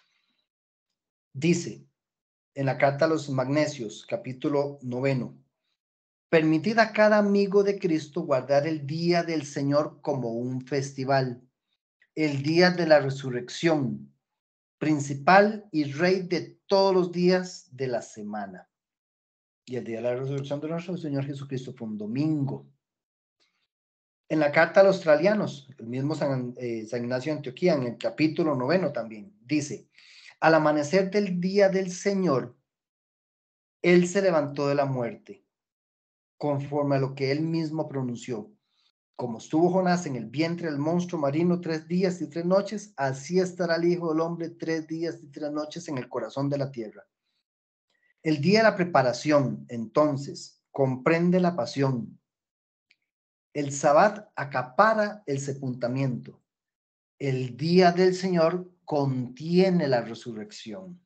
Dice en la carta a los Magnesios, capítulo 9: permitid a cada amigo de Cristo guardar el día del Señor como un festival, el día de la resurrección, principal y rey de todos los días de la semana. Y el día de la resurrección de nuestro Señor Jesucristo fue un domingo. En la carta a los australianos, el mismo San Ignacio de Antioquía, en el capítulo 9 también, dice: al amanecer del día del Señor, Él se levantó de la muerte, conforme a lo que Él mismo pronunció. Como estuvo Jonás en el vientre del monstruo marino 3 días y 3 noches, así estará el Hijo del Hombre 3 días y 3 noches en el corazón de la tierra. El día de la preparación, entonces, comprende la pasión. El Sabbat acapara el sepultamiento. El día del Señor contiene la resurrección.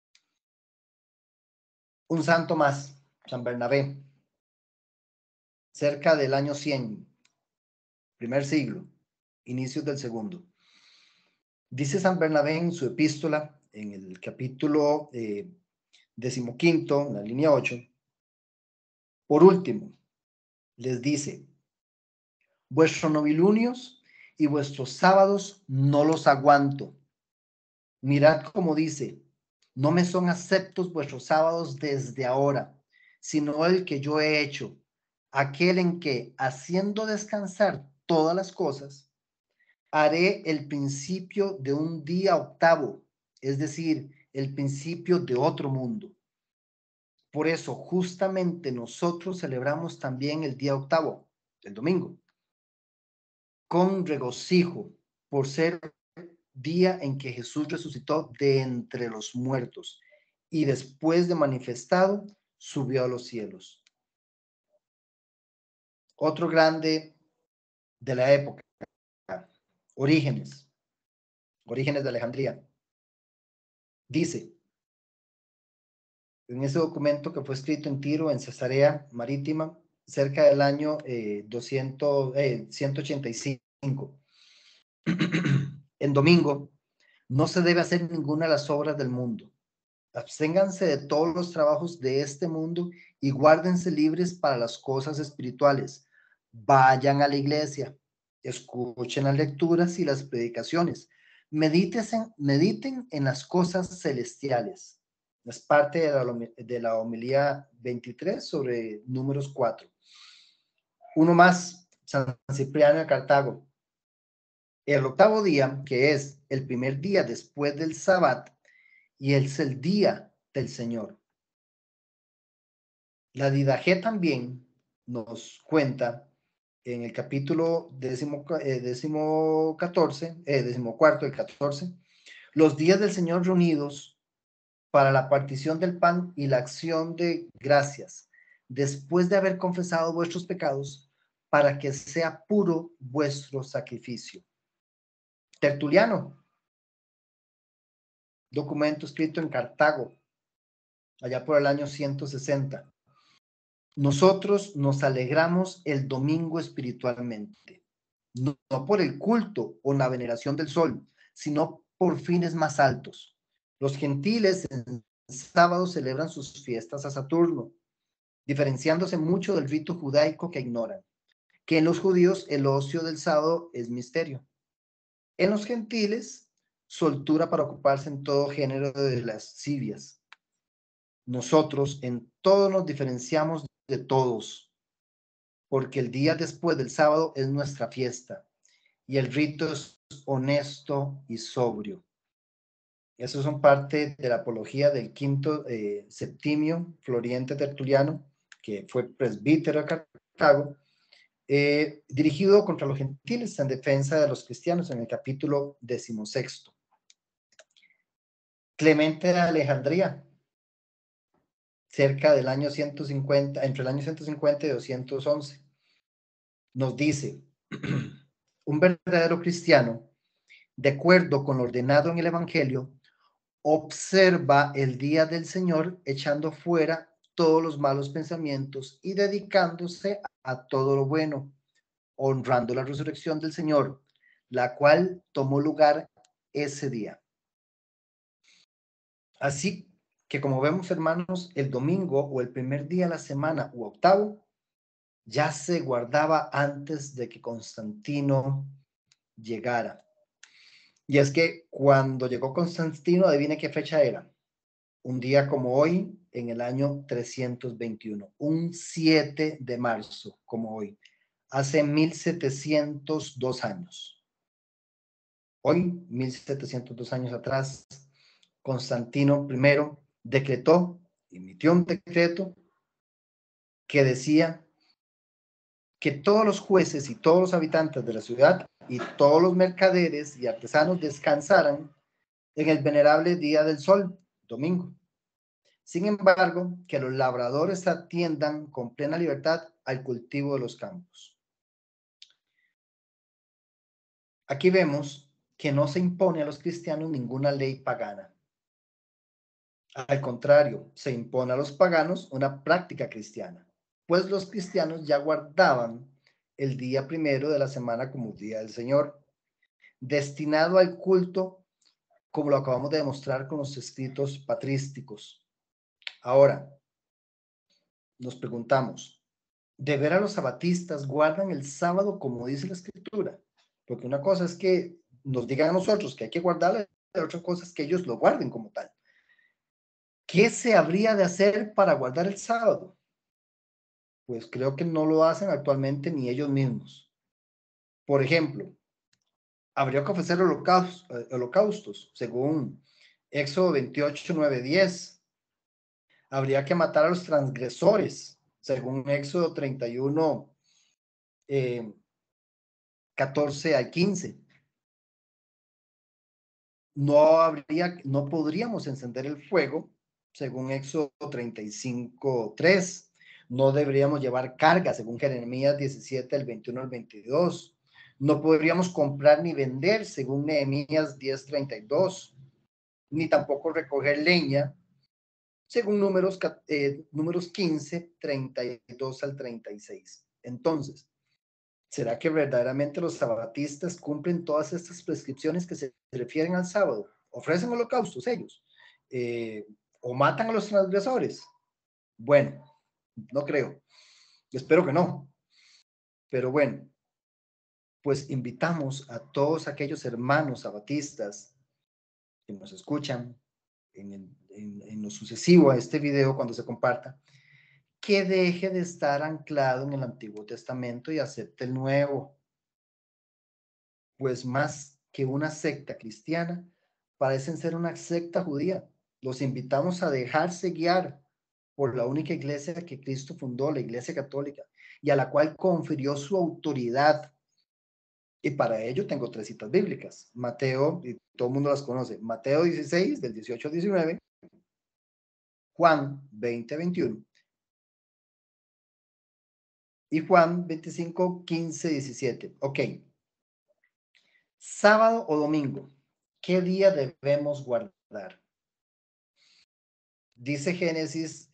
Un santo más, San Bernabé, cerca del año 100, primer siglo, inicios del segundo. Dice San Bernabé en su epístola, en el capítulo 15, en la línea 8, por último, les dice: vuestros novilunios y vuestros sábados no los aguanto. Mirad como dice, no me son aceptos vuestros sábados desde ahora, sino el que yo he hecho, aquel en que, haciendo descansar todas las cosas, haré el principio de un día octavo, es decir, el principio de otro mundo. Por eso, justamente nosotros celebramos también el día octavo, el domingo, con regocijo, por ser día en que Jesús resucitó de entre los muertos y después de manifestado, subió a los cielos. Otro grande de la época, Orígenes de Alejandría, dice, en ese documento que fue escrito en Tiro, en Cesarea Marítima, cerca del año 185, en domingo, no se debe hacer ninguna de las obras del mundo. Absténganse de todos los trabajos de este mundo y guárdense libres para las cosas espirituales. Vayan a la iglesia, escuchen las lecturas y las predicaciones. Mediten en las cosas celestiales. Es parte de la homilía 23 sobre Números 4. Uno más, San Cipriano de Cartago. El octavo día, que es el primer día después del sábado, y es el día del Señor. La Didaché también nos cuenta en el capítulo decimocuarto, el 14, los días del Señor reunidos para la partición del pan y la acción de gracias, después de haber confesado vuestros pecados, para que sea puro vuestro sacrificio. Tertuliano, documento escrito en Cartago, allá por el año 160. Nosotros nos alegramos el domingo espiritualmente, no por el culto o la veneración del sol, sino por fines más altos. Los gentiles en sábado celebran sus fiestas a Saturno, diferenciándose mucho del rito judaico que ignoran, que en los judíos el ocio del sábado es misterio. En los gentiles, soltura para ocuparse en todo género de lascivias. Nosotros en todo nos diferenciamos de todos, porque el día después del sábado es nuestra fiesta y el rito es honesto y sobrio. Esos son parte de la apología del quinto Septimio Floriente Tertuliano, que fue presbítero de Cartago, dirigido contra los gentiles en defensa de los cristianos en el capítulo 16. Clemente de Alejandría, cerca del año 150, entre el año 150 y 211, nos dice, un verdadero cristiano, de acuerdo con lo ordenado en el Evangelio, observa el día del Señor echando fuera todos los malos pensamientos y dedicándose a todo lo bueno, honrando la resurrección del Señor, la cual tomó lugar ese día. Así que, como vemos, hermanos, el domingo o el primer día de la semana u octavo ya se guardaba antes de que Constantino llegara. Y es que cuando llegó Constantino, adivine qué fecha era. Un día como hoy, en el año 321, un 7 de marzo, como hoy, hace 1702 años. Hoy, 1702 años atrás, Constantino I emitió un decreto que decía que todos los jueces y todos los habitantes de la ciudad y todos los mercaderes y artesanos descansaran en el venerable día del sol, domingo. Sin embargo, que los labradores atiendan con plena libertad al cultivo de los campos. Aquí vemos que no se impone a los cristianos ninguna ley pagana. Al contrario, se impone a los paganos una práctica cristiana, pues los cristianos ya guardaban el día primero de la semana como día del Señor, destinado al culto, como lo acabamos de demostrar con los escritos patrísticos. Ahora, nos preguntamos, ¿de veras los sabatistas guardan el sábado como dice la Escritura? Porque una cosa es que nos digan a nosotros que hay que guardarlo, y otra cosa es que ellos lo guarden como tal. ¿Qué se habría de hacer para guardar el sábado? Pues creo que no lo hacen actualmente ni ellos mismos. Por ejemplo, habría que ofrecer holocaustos, según Éxodo 28, 9, 10. Habría que matar a los transgresores, según Éxodo 31, 14 al 15. No podríamos encender el fuego, según Éxodo 35, 3. No deberíamos llevar carga, según Jeremías 17, el 21 al 22. No podríamos comprar ni vender, según Nehemías 10, 32. Ni tampoco recoger leña, según números 15, 32 al 36. Entonces, ¿será que verdaderamente los sabatistas cumplen todas estas prescripciones que se refieren al sábado? ¿Ofrecen holocaustos ellos? ¿O matan a los transgresores? Bueno, no creo. Espero que no. Pero bueno, pues invitamos a todos aquellos hermanos sabatistas que nos escuchan en lo sucesivo a este video cuando se comparta, que deje de estar anclado en el Antiguo Testamento y acepte el Nuevo. Pues más que una secta cristiana, parecen ser una secta judía. Los invitamos a dejarse guiar por la única iglesia que Cristo fundó, la Iglesia Católica, y a la cual confirió su autoridad. Y para ello tengo 3 citas bíblicas. Mateo, y todo el mundo las conoce, Mateo 16, del 18 al 19, Juan 20, 21, y Juan 25, 15, 17. Ok. Sábado o domingo, ¿qué día debemos guardar? Dice Génesis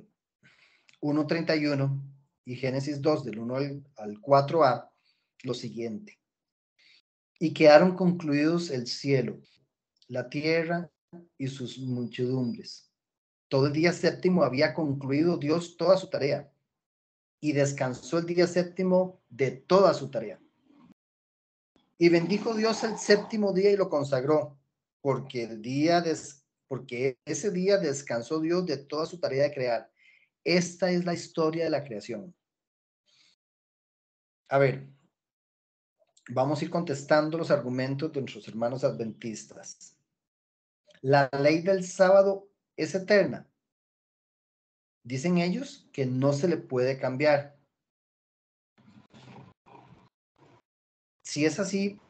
1:31 y Génesis 2, del 1 al 4a, lo siguiente. Y quedaron concluidos el cielo, la tierra y sus muchedumbres. Todo el día séptimo había concluido Dios toda su tarea y descansó el día séptimo de toda su tarea. Y bendijo Dios el séptimo día y lo consagró, porque ese día descansó Dios de toda su tarea de crear. Esta es la historia de la creación. A ver, vamos a ir contestando los argumentos de nuestros hermanos adventistas. La ley del sábado es eterna. Dicen ellos que no se le puede cambiar. Si es así,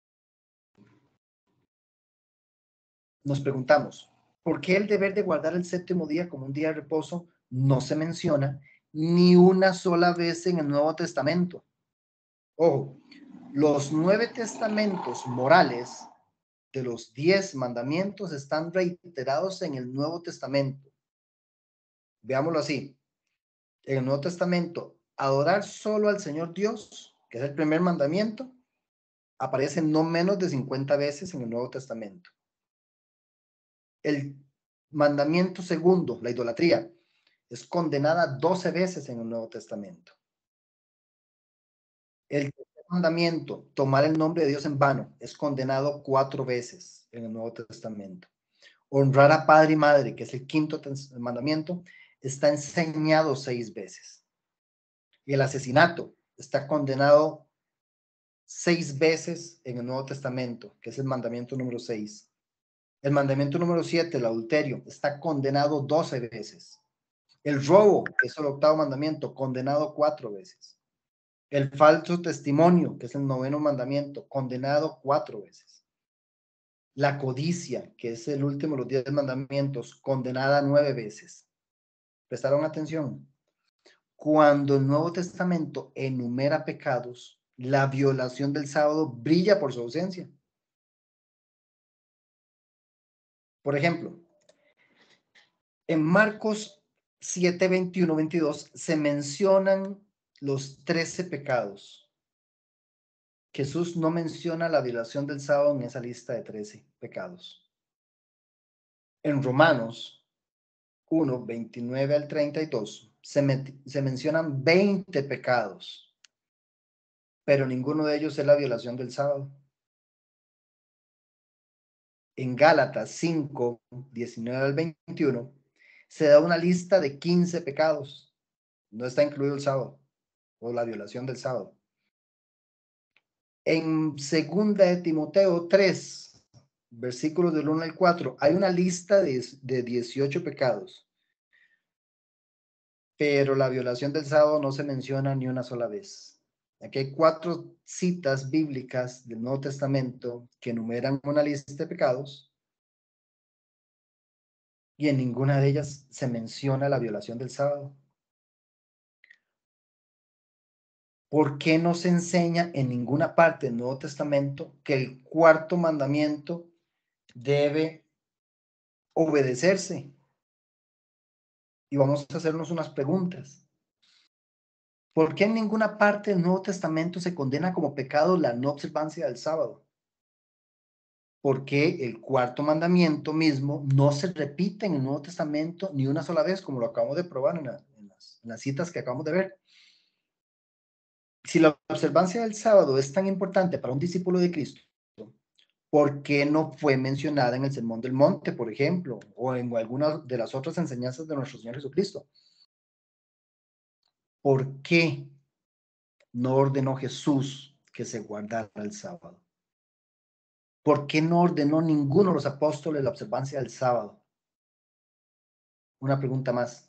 nos preguntamos, ¿por qué el deber de guardar el séptimo día como un día de reposo no se menciona ni una sola vez en el Nuevo Testamento? Ojo, los 9 testamentos morales de los 10 mandamientos están reiterados en el Nuevo Testamento. Veámoslo así. En el Nuevo Testamento, adorar solo al Señor Dios, que es el primer mandamiento, aparece no menos de 50 veces en el Nuevo Testamento. El mandamiento segundo, la idolatría, es condenada 12 veces en el Nuevo Testamento. El tercer mandamiento, tomar el nombre de Dios en vano, es condenado 4 veces en el Nuevo Testamento. Honrar a padre y madre, que es el quinto mandamiento, está enseñado 6 veces. Y el asesinato está condenado 6 veces en el Nuevo Testamento, que es el mandamiento número 6. El mandamiento número 7, el adulterio, está condenado 12 veces. El robo, que es el 8º mandamiento, condenado 4 veces. El falso testimonio, que es el 9º mandamiento, condenado 4 veces. La codicia, que es el último de los 10 mandamientos, condenada 9 veces. ¿Prestaron atención? Cuando el Nuevo Testamento enumera pecados, la violación del sábado brilla por su ausencia. Por ejemplo, en Marcos 7, 21, 22 se mencionan los 13 pecados. Jesús no menciona la violación del sábado en esa lista de 13 pecados. En Romanos 1, 29 al 32 se mencionan 20 pecados. pero ninguno de ellos es la violación del sábado. En Gálatas 5, 19 al 21, se da una lista de 15 pecados. No está incluido el sábado o la violación del sábado. En 2 de Timoteo 3, versículos del 1 al 4, hay una lista de 18 pecados, pero la violación del sábado no se menciona ni una sola vez. Aquí hay 4 citas bíblicas del Nuevo Testamento que enumeran una lista de pecados y en ninguna de ellas se menciona la violación del sábado. ¿Por qué no se enseña en ninguna parte del Nuevo Testamento que el 4º mandamiento debe obedecerse? Y vamos a hacernos unas preguntas. ¿Por qué en ninguna parte del Nuevo Testamento se condena como pecado la no observancia del sábado? ¿Por qué el 4º mandamiento mismo no se repite en el Nuevo Testamento ni una sola vez, como lo acabamos de probar en las citas que acabamos de ver? Si la observancia del sábado es tan importante para un discípulo de Cristo, ¿por qué no fue mencionada en el Sermón del Monte, por ejemplo, o en alguna de las otras enseñanzas de nuestro Señor Jesucristo? ¿Por qué no ordenó Jesús que se guardara el sábado? ¿Por qué no ordenó ninguno de los apóstoles la observancia del sábado? Una pregunta más.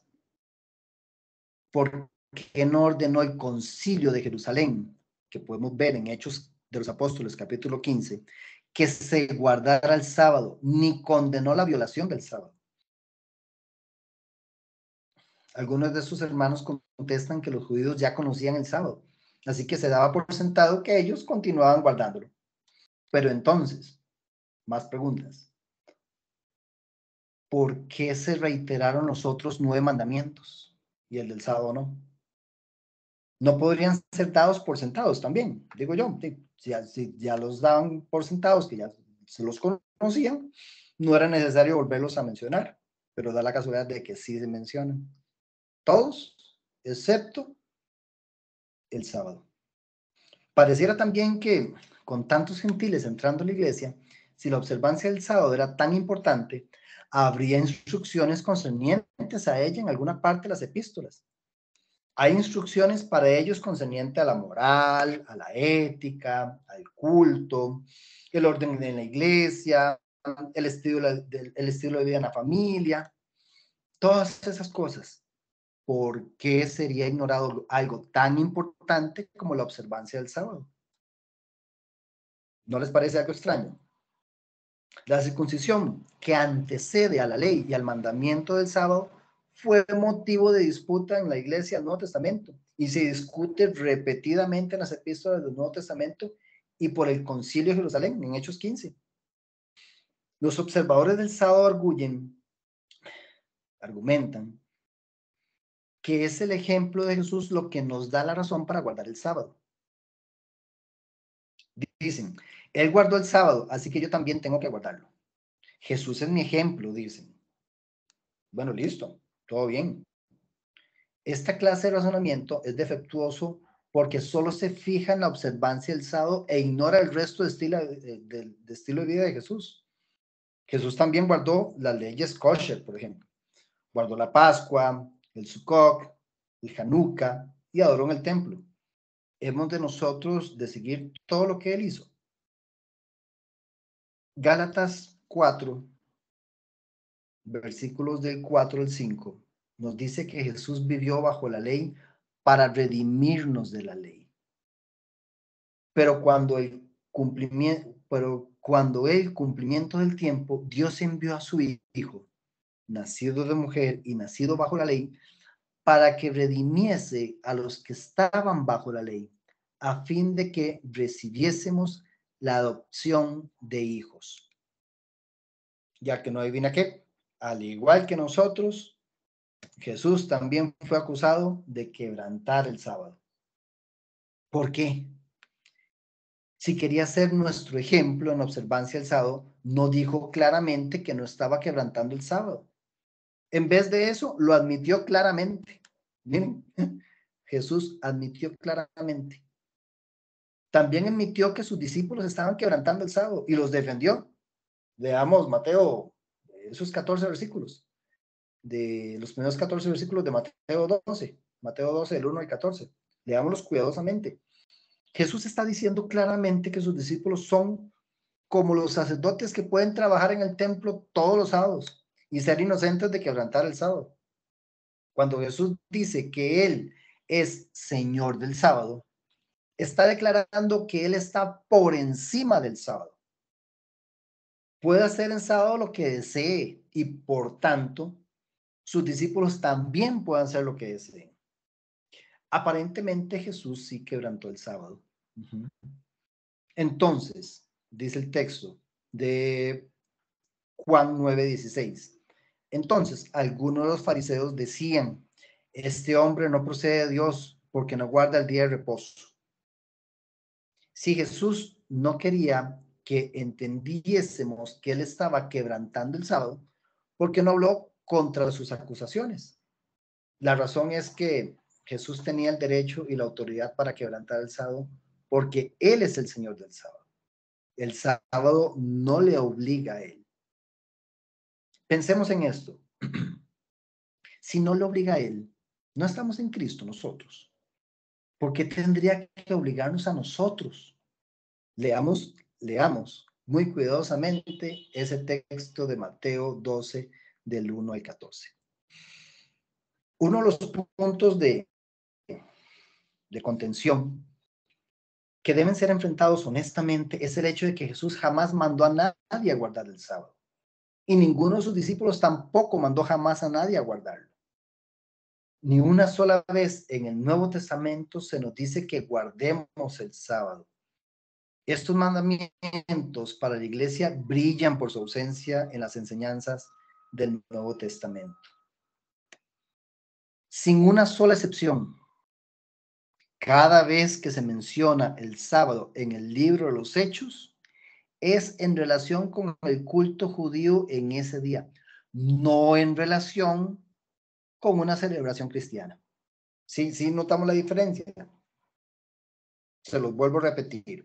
¿Por qué no ordenó el Concilio de Jerusalén, que podemos ver en Hechos de los Apóstoles, capítulo 15, que se guardara el sábado, ni condenó la violación del sábado? Algunos de sus hermanos contestan que los judíos ya conocían el sábado, así que se daba por sentado que ellos continuaban guardándolo. Pero entonces, más preguntas. ¿Por qué se reiteraron los otros 9 mandamientos y el del sábado no? No podrían ser dados por sentados también, digo yo. Si ya los daban por sentados, que ya se los conocían, no era necesario volverlos a mencionar, pero da la casualidad de que sí se mencionan. Todos, excepto el sábado. Pareciera también que con tantos gentiles entrando a la iglesia, si la observancia del sábado era tan importante, habría instrucciones concernientes a ella en alguna parte de las epístolas. Hay instrucciones para ellos concerniente a la moral, a la ética, al culto, el orden en la iglesia, el estilo de vida en la familia, todas esas cosas. ¿Por qué sería ignorado algo tan importante como la observancia del sábado? ¿No les parece algo extraño? La circuncisión que antecede a la ley y al mandamiento del sábado fue motivo de disputa en la iglesia del Nuevo Testamento y se discute repetidamente en las epístolas del Nuevo Testamento y por el Concilio de Jerusalén en Hechos 15. Los observadores del sábado argumentan que es el ejemplo de Jesús lo que nos da la razón para guardar el sábado. Dicen, él guardó el sábado, así que yo también tengo que guardarlo. Jesús es mi ejemplo, dicen. Bueno, listo, todo bien. Esta clase de razonamiento es defectuoso porque solo se fija en la observancia del sábado e ignora el resto de estilo de vida de Jesús. Jesús también guardó las leyes kosher, por ejemplo. Guardó la Pascua, el Sukkot, el Hanukkah y adoró en el templo. Hemos de nosotros de seguir todo lo que él hizo. Gálatas 4, versículos del 4 al 5, nos dice que Jesús vivió bajo la ley para redimirnos de la ley. Pero cuando el cumplimiento del tiempo, Dios envió a su Hijo, nacido de mujer y nacido bajo la ley, para que redimiese a los que estaban bajo la ley, a fin de que recibiésemos la adopción de hijos. Ya que no adivina qué, al igual que nosotros, Jesús también fue acusado de quebrantar el sábado. ¿Por qué? Si quería ser nuestro ejemplo en la observancia del sábado, no dijo claramente que no estaba quebrantando el sábado. En vez de eso, lo admitió claramente. Miren, Jesús admitió claramente También admitió que sus discípulos estaban quebrantando el sábado y los defendió. Leamos Mateo, esos 14 versículos, de los primeros 14 versículos de Mateo 12, del 1 al 14. Leámoslos cuidadosamente. Jesús está diciendo claramente que sus discípulos son como los sacerdotes que pueden trabajar en el templo todos los sábados y ser inocentes de quebrantar el sábado. Cuando Jesús dice que Él es Señor del sábado, está declarando que Él está por encima del sábado. Puede hacer en sábado lo que desee y por tanto sus discípulos también pueden hacer lo que deseen. Aparentemente Jesús sí quebrantó el sábado. Entonces, dice el texto de Juan 9:16. Entonces, algunos de los fariseos decían, este hombre no procede de Dios porque no guarda el día de reposo. Si Jesús no quería que entendiésemos que él estaba quebrantando el sábado, ¿por qué no habló contra sus acusaciones? La razón es que Jesús tenía el derecho y la autoridad para quebrantar el sábado porque Él es el Señor del sábado. El sábado no le obliga a Él. Pensemos en esto. Si no le obliga a Él, no estamos en Cristo nosotros. ¿Por qué tendría que obligarnos a nosotros? Leamos muy cuidadosamente ese texto de Mateo 12, del 1 al 14. Uno de los puntos de contención que deben ser enfrentados honestamente es el hecho de que Jesús jamás mandó a nadie a guardar el sábado. Y ninguno de sus discípulos tampoco mandó jamás a nadie a guardarlo. Ni una sola vez en el Nuevo Testamento se nos dice que guardemos el sábado. Estos mandamientos para la iglesia brillan por su ausencia en las enseñanzas del Nuevo Testamento. Sin una sola excepción, cada vez que se menciona el sábado en el libro de los Hechos, es en relación con el culto judío en ese día, no en relación con una celebración cristiana. Sí, notamos la diferencia. Se los vuelvo a repetir.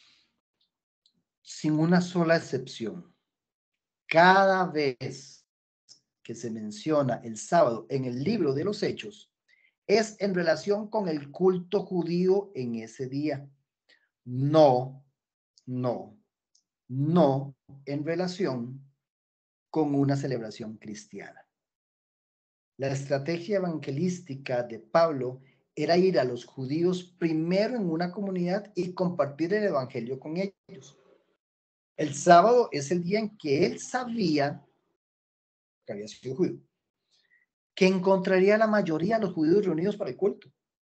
Sin una sola excepción, cada vez que se menciona el sábado en el libro de los Hechos, es en relación con el culto judío en ese día. No en relación con una celebración cristiana. La estrategia evangelística de Pablo era ir a los judíos primero en una comunidad y compartir el evangelio con ellos. El sábado es el día en que él sabía, que había sido judío, que encontraría a la mayoría de los judíos reunidos para el culto.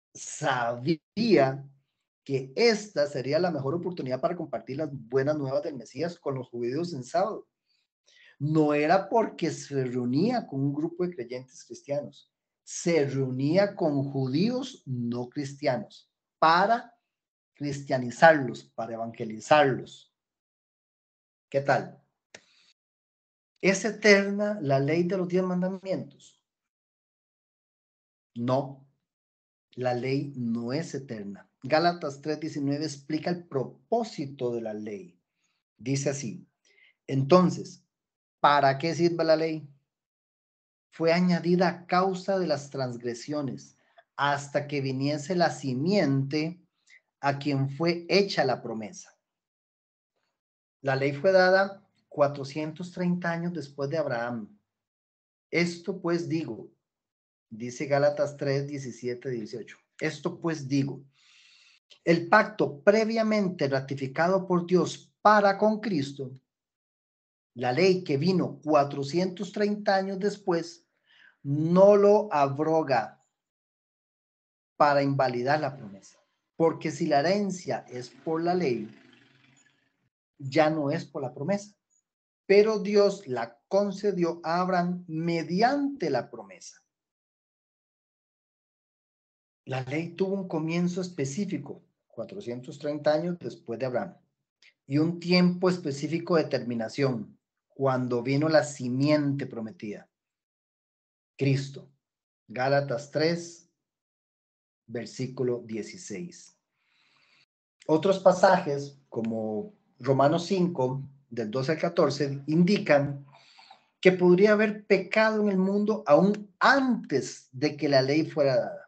Sabía que esta sería la mejor oportunidad para compartir las buenas nuevas del Mesías con los judíos en sábado. No era porque se reunía con un grupo de creyentes cristianos, se reunía con judíos no cristianos para cristianizarlos, para evangelizarlos. ¿Qué tal? ¿Es eterna la ley de los 10 mandamientos? No, la ley no es eterna. Gálatas 3:19 explica el propósito de la ley. Dice así, entonces, ¿para qué sirve la ley? Fue añadida a causa de las transgresiones, hasta que viniese la simiente a quien fue hecha la promesa. La ley fue dada 430 años después de Abraham. Esto pues digo, dice Gálatas 3, 17, 18. Esto pues digo, el pacto previamente ratificado por Dios para con Cristo, la ley que vino 430 años después, no lo abroga para invalidar la promesa. Porque si la herencia es por la ley, ya no es por la promesa. Pero Dios la concedió a Abraham mediante la promesa. La ley tuvo un comienzo específico, 430 años después de Abraham, y un tiempo específico de terminación, cuando vino la simiente prometida, Cristo. Gálatas 3, versículo 16. Otros pasajes, como Romanos 5, del 12 al 14, indican que podría haber pecado en el mundo aún antes de que la ley fuera dada.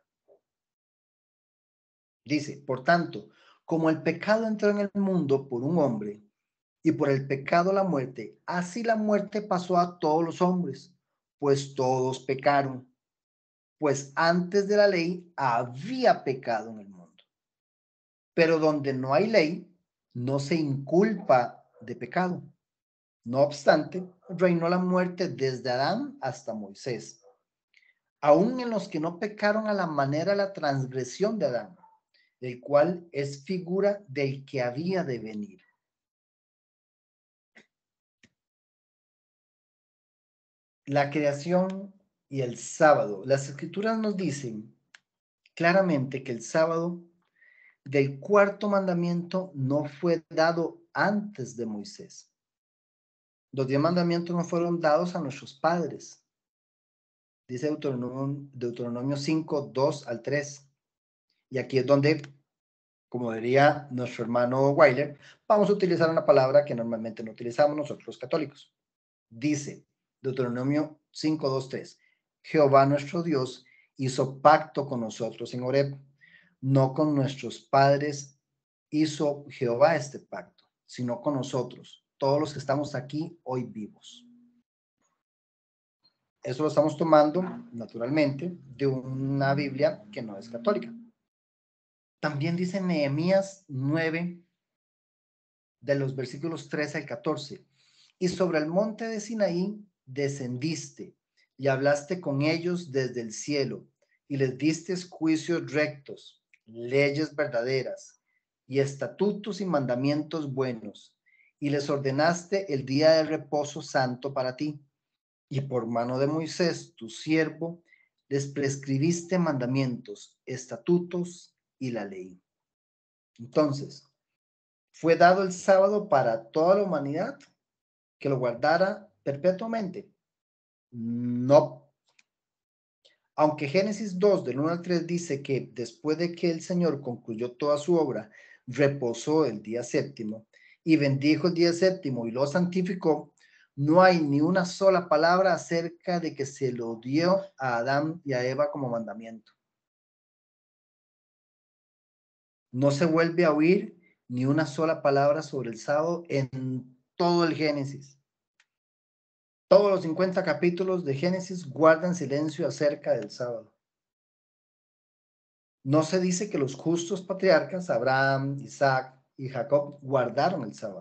Dice, por tanto, como el pecado entró en el mundo por un hombre y por el pecado la muerte, así la muerte pasó a todos los hombres, pues todos pecaron. Pues antes de la ley había pecado en el mundo. Pero donde no hay ley, no se inculpa de pecado. No obstante, reinó la muerte desde Adán hasta Moisés, aún en los que no pecaron a la manera de la transgresión de Adán, el cual es figura del que había de venir. La creación y el sábado. Las escrituras nos dicen claramente que el sábado del cuarto mandamiento no fue dado antes de Moisés. Los 10 mandamientos no fueron dados a nuestros padres. Dice Deuteronomio 5, 2 al 3. Y aquí es donde, como diría nuestro hermano Weiler, vamos a utilizar una palabra que normalmente no utilizamos nosotros los católicos. Dice Deuteronomio 5, 2, 3. Jehová nuestro Dios hizo pacto con nosotros en Horeb. No con nuestros padres hizo Jehová este pacto, sino con nosotros, todos los que estamos aquí hoy vivos. Eso lo estamos tomando, naturalmente, de una Biblia que no es católica. También dice Nehemías 9, de los versículos 13 al 14. Y sobre el monte de Sinaí descendiste y hablaste con ellos desde el cielo y les diste juicios rectos, leyes verdaderas y estatutos y mandamientos buenos, y les ordenaste el día del reposo santo para ti. Y por mano de Moisés, tu siervo, les prescribiste mandamientos, estatutos y la ley. Entonces, fue dado el sábado para toda la humanidad que lo guardara perpetuamente. No. Aunque Génesis 2, del 1 al 3, dice que después de que el Señor concluyó toda su obra, reposó el día séptimo y bendijo el día séptimo y lo santificó, no hay ni una sola palabra acerca de que se lo dio a Adán y a Eva como mandamiento. No se vuelve a oír ni una sola palabra sobre el sábado en todo el Génesis. Todos los 50 capítulos de Génesis guardan silencio acerca del sábado. No se dice que los justos patriarcas, Abraham, Isaac y Jacob, guardaron el sábado.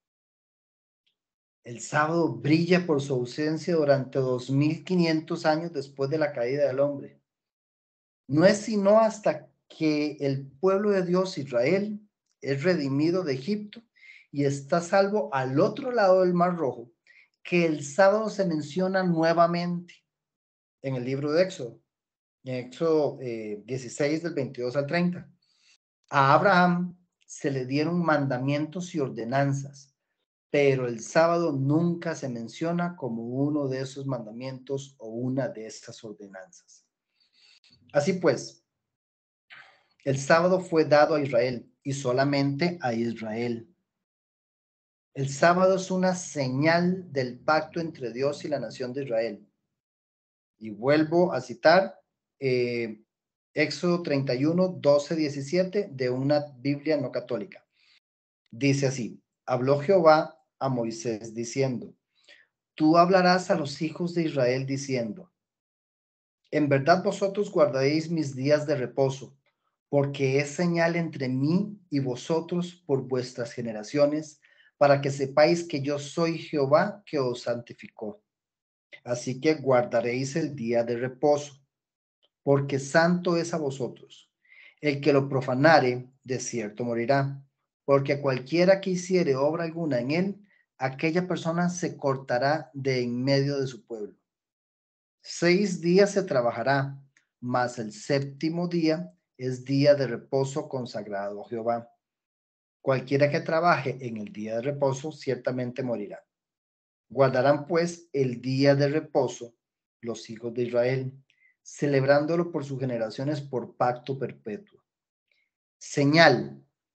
El sábado brilla por su ausencia durante 2500 años después de la caída del hombre. No es sino hasta que el pueblo de Dios, Israel, es redimido de Egipto y está salvo al otro lado del Mar Rojo, que el sábado se menciona nuevamente en el libro de Éxodo, en Éxodo 16 del 22 al 30. A Abraham se le dieron mandamientos y ordenanzas, pero el sábado nunca se menciona como uno de esos mandamientos o una de esas ordenanzas. Así pues, el sábado fue dado a Israel y solamente a Israel. El sábado es una señal del pacto entre Dios y la nación de Israel. Y vuelvo a citar Éxodo 31, 12, 17 de una Biblia no católica. Dice así: habló Jehová a Moisés diciendo, tú hablarás a los hijos de Israel diciendo, en verdad vosotros guardaréis mis días de reposo, porque es señal entre mí y vosotros por vuestras generaciones, para que sepáis que yo soy Jehová que os santificó. Así que guardaréis el día de reposo, porque santo es a vosotros. El que lo profanare, de cierto morirá, porque cualquiera que hiciere obra alguna en él, aquella persona se cortará de en medio de su pueblo. 6 días se trabajará, mas el séptimo día es día de reposo consagrado a Jehová. Cualquiera que trabaje en el día de reposo ciertamente morirá. Guardarán pues el día de reposo los hijos de Israel, celebrándolo por sus generaciones por pacto perpetuo. Señal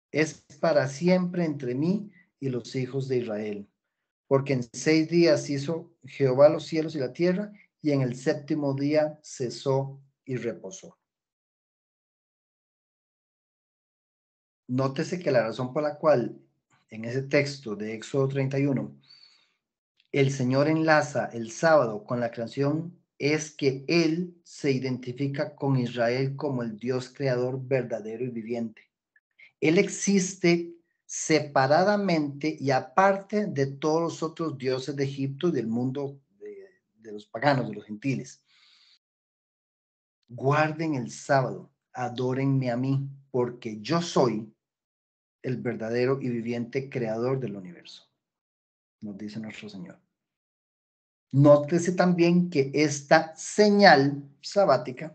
es para siempre entre mí y los hijos de Israel. Porque en 6 días hizo Jehová los cielos y la tierra, y en el séptimo día cesó y reposó. Nótese que la razón por la cual en ese texto de Éxodo 31 el Señor enlaza el sábado con la creación es que Él se identifica con Israel como el Dios creador verdadero y viviente. Él existe separadamente y aparte de todos los otros dioses de Egipto y del mundo de los paganos, de los gentiles. Guarden el sábado, adórenme a mí, porque yo soy el verdadero y viviente creador del universo, nos dice nuestro Señor. Nótese también que esta señal sabática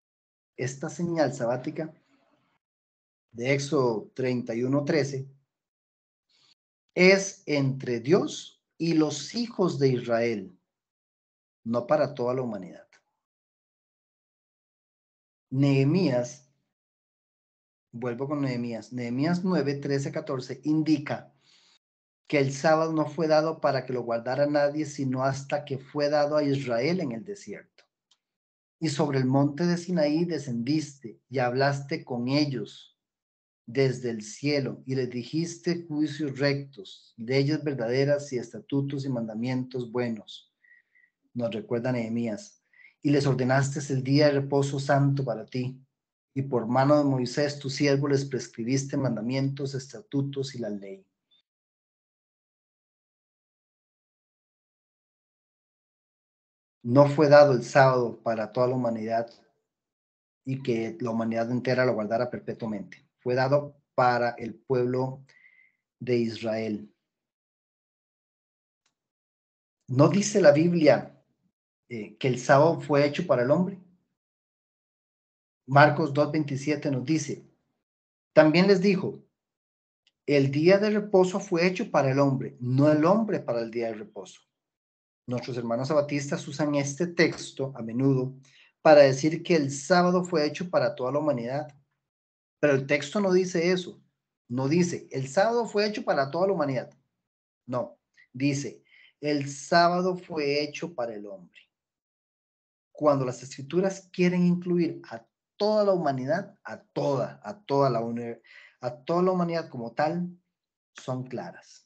de Éxodo 31:13 es entre Dios y los hijos de Israel, no para toda la humanidad. Nehemías, vuelvo con Nehemías 9, 13, 14, indica que el sábado no fue dado para que lo guardara nadie, sino hasta que fue dado a Israel en el desierto. Y sobre el monte de Sinaí descendiste y hablaste con ellos desde el cielo y les dijiste juicios rectos, leyes verdaderas y estatutos y mandamientos buenos. Nos recuerda Nehemías. Y les ordenaste el día de reposo santo para ti. Y por mano de Moisés, tu siervo, les prescribiste mandamientos, estatutos y la ley. No fue dado el sábado para toda la humanidad y que la humanidad entera lo guardara perpetuamente. Fue dado para el pueblo de Israel. ¿No dice la Biblia que el sábado fue hecho para el hombre? Marcos 2:27 nos dice, también les dijo, el día de reposo fue hecho para el hombre, no el hombre para el día de reposo. Nuestros hermanos sabatistas usan este texto a menudo para decir que el sábado fue hecho para toda la humanidad. Pero el texto no dice eso. No dice, el sábado fue hecho para toda la humanidad. No, dice, el sábado fue hecho para el hombre. Cuando las escrituras quieren incluir a toda la humanidad, a toda la humanidad como tal, son claras.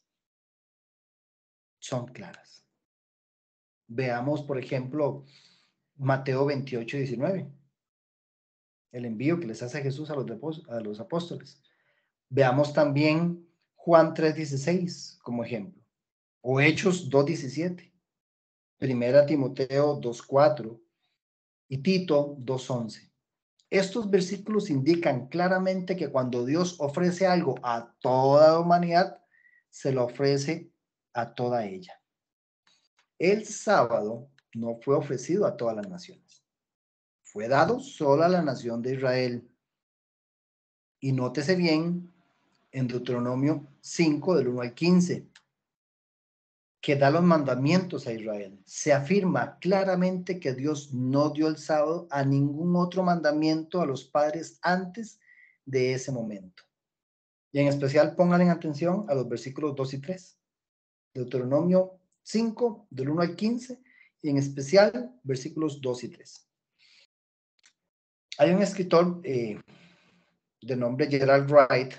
Son claras. Veamos, por ejemplo, Mateo 28:19, el envío que les hace Jesús a los apóstoles. Veamos también Juan 3:16 como ejemplo, o Hechos 2:17, Primera Timoteo 2:4 y Tito 2:11. Estos versículos indican claramente que cuando Dios ofrece algo a toda la humanidad, se lo ofrece a toda ella. El sábado no fue ofrecido a todas las naciones. Fue dado solo a la nación de Israel. Y nótese bien en Deuteronomio 5, del 1 al 15, que da los mandamientos a Israel. Se afirma claramente que Dios no dio el sábado a ningún otro mandamiento a los padres antes de ese momento. Y en especial pongan en atención a los versículos 2 y 3. Deuteronomio 5, del 1 al 15, y en especial versículos 2 y 3. Hay un escritor de nombre Gerald Wright,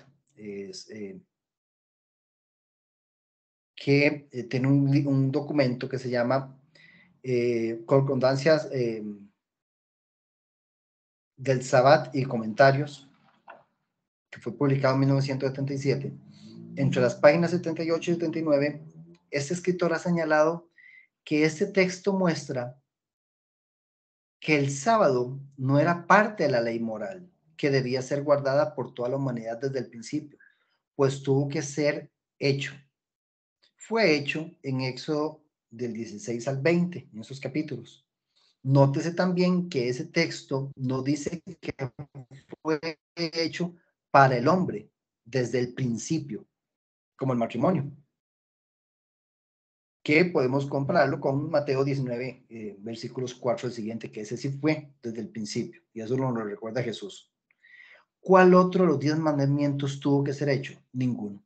que tiene un documento que se llama Concordancias del Sabbat y Comentarios, que fue publicado en 1977. Entre las páginas 78 y 79, este escritor ha señalado que este texto muestra que el sábado no era parte de la ley moral que debía ser guardada por toda la humanidad desde el principio, pues tuvo que ser hecho. Fue hecho en Éxodo del 16 al 20, en esos capítulos. Nótese también que ese texto no dice que fue hecho para el hombre desde el principio, como el matrimonio, que podemos compararlo con Mateo 19, versículos 4 al siguiente, que ese sí fue desde el principio, y eso nos lo recuerda Jesús. ¿Cuál otro de los 10 mandamientos tuvo que ser hecho? Ninguno.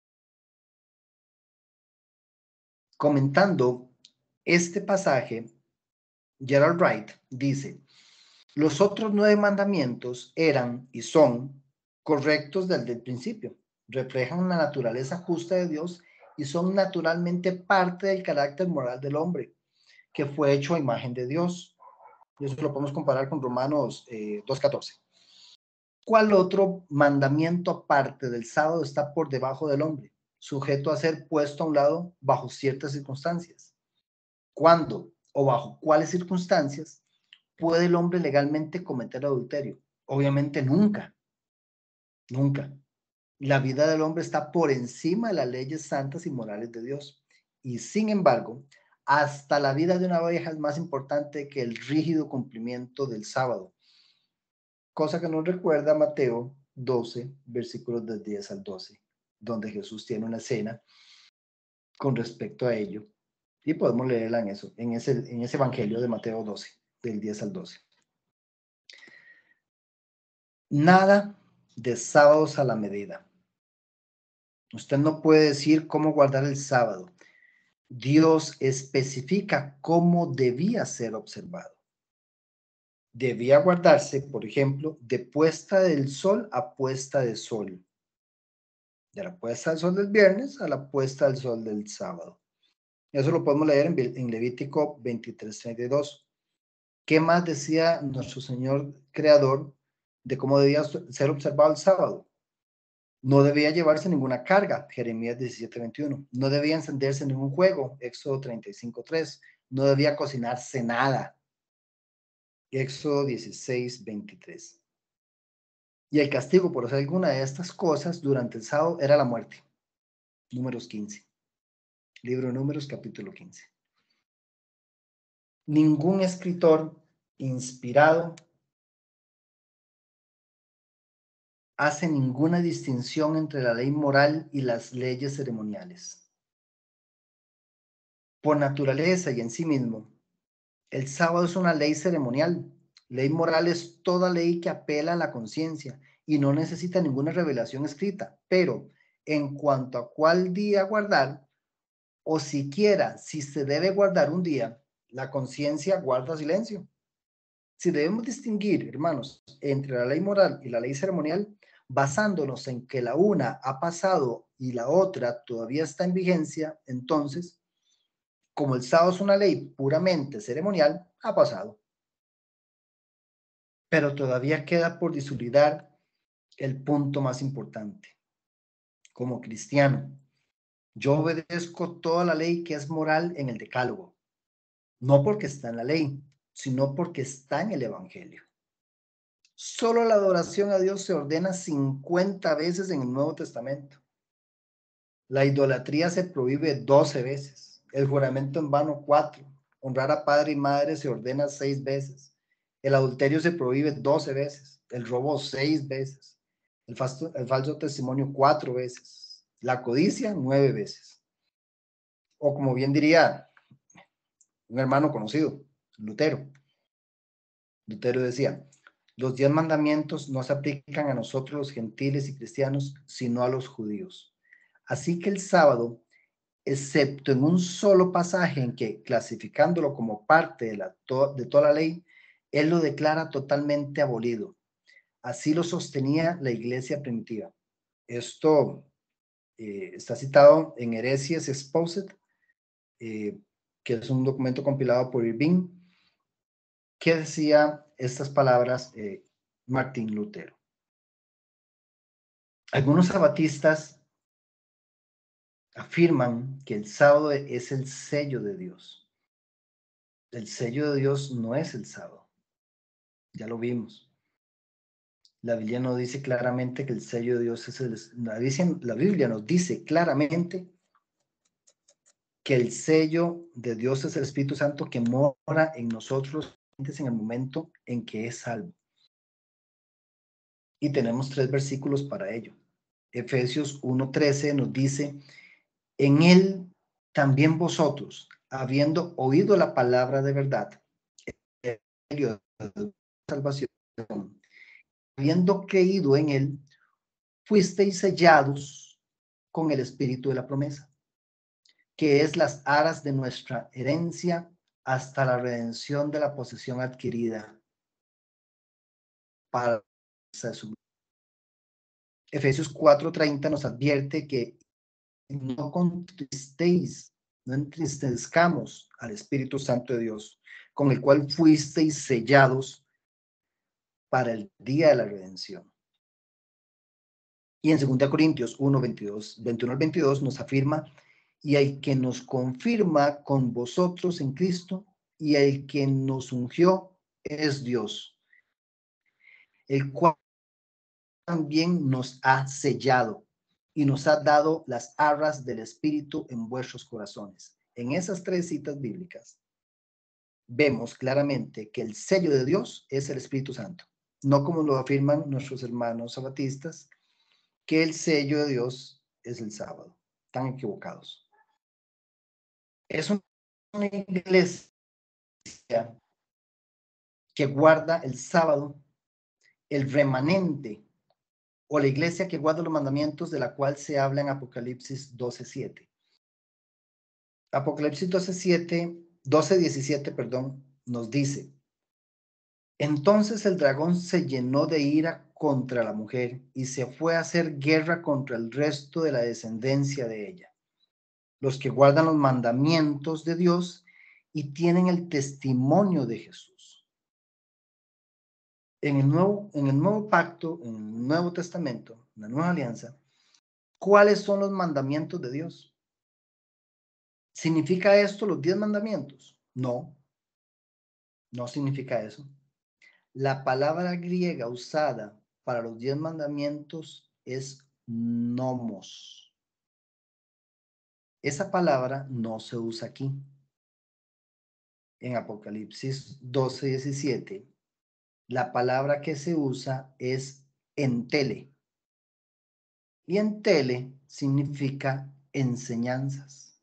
Comentando este pasaje, Gerald Wright dice: los otros 9 mandamientos eran y son correctos desde el principio, reflejan la naturaleza justa de Dios y son naturalmente parte del carácter moral del hombre, que fue hecho a imagen de Dios. Y eso lo podemos comparar con Romanos 2:14. ¿Cuál otro mandamiento aparte del sábado está por debajo del hombre, sujeto a ser puesto a un lado bajo ciertas circunstancias? ¿Cuándo o bajo cuáles circunstancias puede el hombre legalmente cometer adulterio? Obviamente nunca, nunca. La vida del hombre está por encima de las leyes santas y morales de Dios. Y sin embargo, hasta la vida de una oveja es más importante que el rígido cumplimiento del sábado. Cosa que nos recuerda Mateo 12, versículos del 10 al 12, donde Jesús tiene una escena con respecto a ello. Y podemos leerla en ese evangelio de Mateo 12, del 10 al 12. Nada de sábados a la medida. Usted no puede decir cómo guardar el sábado. Dios especifica cómo debía ser observado. Debía guardarse, por ejemplo, de puesta del sol a puesta de sol. De la puesta del sol del viernes a la puesta del sol del sábado. Eso lo podemos leer en Levítico 23:32. ¿Qué más decía nuestro Señor Creador de cómo debía ser observado el sábado? No debía llevarse ninguna carga, Jeremías 17:21. No debía encenderse ningún juego, Éxodo 35:3. No debía cocinarse nada, Éxodo 16:23. Y el castigo por hacer alguna de estas cosas durante el sábado era la muerte. Números 15. Libro de Números, capítulo 15. Ningún escritor inspirado hace ninguna distinción entre la ley moral y las leyes ceremoniales. Por naturaleza y en sí mismo, el sábado es una ley ceremonial. Ley moral es toda ley que apela a la conciencia y no necesita ninguna revelación escrita. Pero en cuanto a cuál día guardar, o siquiera si se debe guardar un día, la conciencia guarda silencio. Si debemos distinguir, hermanos, entre la ley moral y la ley ceremonial, basándonos en que la una ha pasado y la otra todavía está en vigencia, entonces, como el sábado es una ley puramente ceremonial, ha pasado. Pero todavía queda por dilucidar el punto más importante. Como cristiano, yo obedezco toda la ley que es moral en el Decálogo, no porque está en la ley, sino porque está en el Evangelio. Solo la adoración a Dios se ordena 50 veces en el Nuevo Testamento. La idolatría se prohíbe 12 veces. El juramento en vano 4. Honrar a padre y madre se ordena 6 veces. El adulterio se prohíbe 12 veces. El robo 6 veces. El falso testimonio 4 veces. La codicia 9 veces. O como bien diría un hermano conocido, Lutero. Lutero decía: los 10 mandamientos no se aplican a nosotros los gentiles y cristianos, sino a los judíos. Así que el sábado, excepto en un solo pasaje en que, clasificándolo como parte de toda la ley, él lo declara totalmente abolido. Así lo sostenía la iglesia primitiva. Esto está citado en Heresias Exposed, que es un documento compilado por Irving, que decía estas palabras Martín Lutero. Algunos sabatistas afirman que el sábado es el sello de Dios. El sello de Dios no es el sábado. Ya lo vimos. La Biblia nos dice claramente que el sello de Dios es la Biblia nos dice claramente que el sello de Dios es el Espíritu Santo que mora en nosotros en el momento en que es salvo. Y tenemos 3 versículos para ello. Efesios 1:13 nos dice: en él también vosotros, habiendo oído la palabra de verdad, el evangelio de salvación, habiendo creído en él, fuisteis sellados con el espíritu de la promesa, que es las aras de nuestra herencia hasta la redención de la posesión adquirida para su. Efesios 4:30 nos advierte que no contristéis, no entristezcamos al Espíritu Santo de Dios, con el cual fuisteis sellados para el día de la redención. Y en 2 Corintios 21 al 22 nos afirma, y el que nos confirma con vosotros en Cristo, y el que nos ungió es Dios, el cual también nos ha sellado y nos ha dado las arras del Espíritu en vuestros corazones. En esas 3 citas bíblicas vemos claramente que el sello de Dios es el Espíritu Santo, no como lo afirman nuestros hermanos sabatistas, que el sello de Dios es el sábado. Están equivocados. Es una iglesia que guarda el sábado, el remanente, o la iglesia que guarda los mandamientos, de la cual se habla en Apocalipsis 12:7. Apocalipsis 12:17, perdón, nos dice: entonces el dragón se llenó de ira contra la mujer y se fue a hacer guerra contra el resto de la descendencia de ella, los que guardan los mandamientos de Dios y tienen el testimonio de Jesús. En el nuevo pacto, en el Nuevo Testamento, en la Nueva Alianza, ¿cuáles son los mandamientos de Dios? ¿Significa esto los 10 mandamientos? No, no significa eso. La palabra griega usada para los 10 mandamientos es nomos. Esa palabra no se usa aquí. En Apocalipsis 12:17, la palabra que se usa es entele. Y entele significa enseñanzas.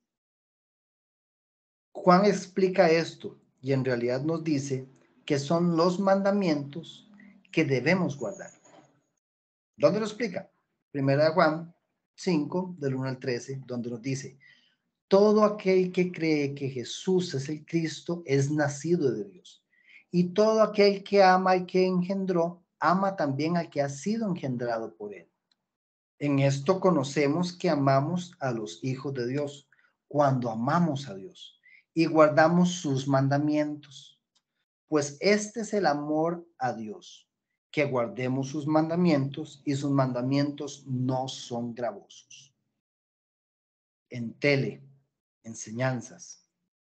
Juan explica esto y en realidad nos dice que son los mandamientos que debemos guardar. ¿Dónde lo explica? Primera de Juan 5, del 1 al 13, donde nos dice: todo aquel que cree que Jesús es el Cristo es nacido de Dios. Y todo aquel que ama al que engendró, ama también al que ha sido engendrado por él. En esto conocemos que amamos a los hijos de Dios, cuando amamos a Dios y guardamos sus mandamientos. Pues este es el amor a Dios, que guardemos sus mandamientos, y sus mandamientos no son gravosos. Entele, enseñanzas.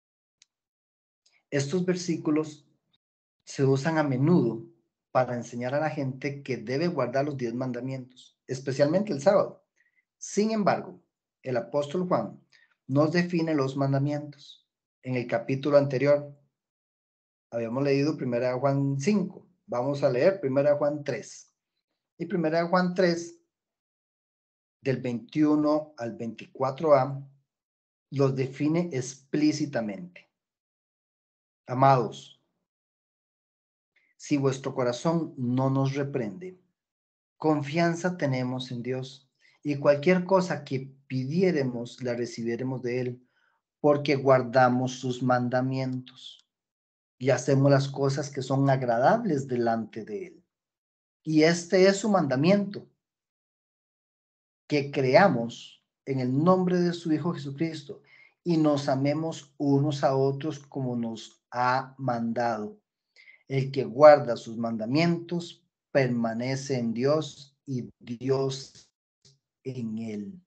Estos versículos se usan a menudo para enseñar a la gente que debe guardar los 10 mandamientos, especialmente el sábado. Sin embargo, el apóstol Juan nos define los mandamientos. En el capítulo anterior habíamos leído 1 Juan 5. Vamos a leer 1 Juan 3. Y 1 Juan 3, del 21 al 24a, los define explícitamente. Amados, si vuestro corazón no nos reprende, confianza tenemos en Dios, y cualquier cosa que pidiéremos la recibiremos de Él, porque guardamos sus mandamientos y hacemos las cosas que son agradables delante de Él. Y este es su mandamiento, que creamos en el nombre de su Hijo Jesucristo y nos amemos unos a otros como nos ha mandado. El que guarda sus mandamientos permanece en Dios y Dios en él.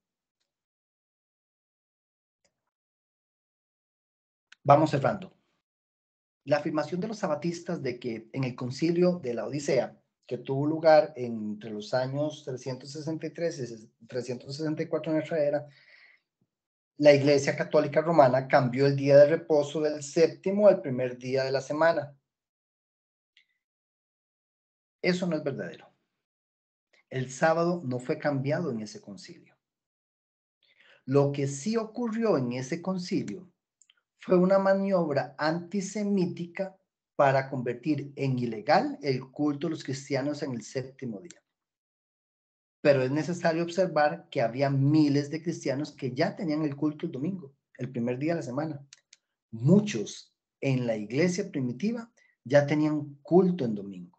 Vamos cerrando. La afirmación de los sabatistas de que en el concilio de la Odisea, que tuvo lugar entre los años 363 y 364 de nuestra era, la Iglesia Católica Romana cambió el día de reposo del séptimo al primer día de la semana. Eso no es verdadero. El sábado no fue cambiado en ese concilio. Lo que sí ocurrió en ese concilio fue una maniobra antisemítica para convertir en ilegal el culto de los cristianos en el séptimo día. Pero es necesario observar que había miles de cristianos que ya tenían el culto el domingo, el primer día de la semana. Muchos en la iglesia primitiva ya tenían culto en domingo.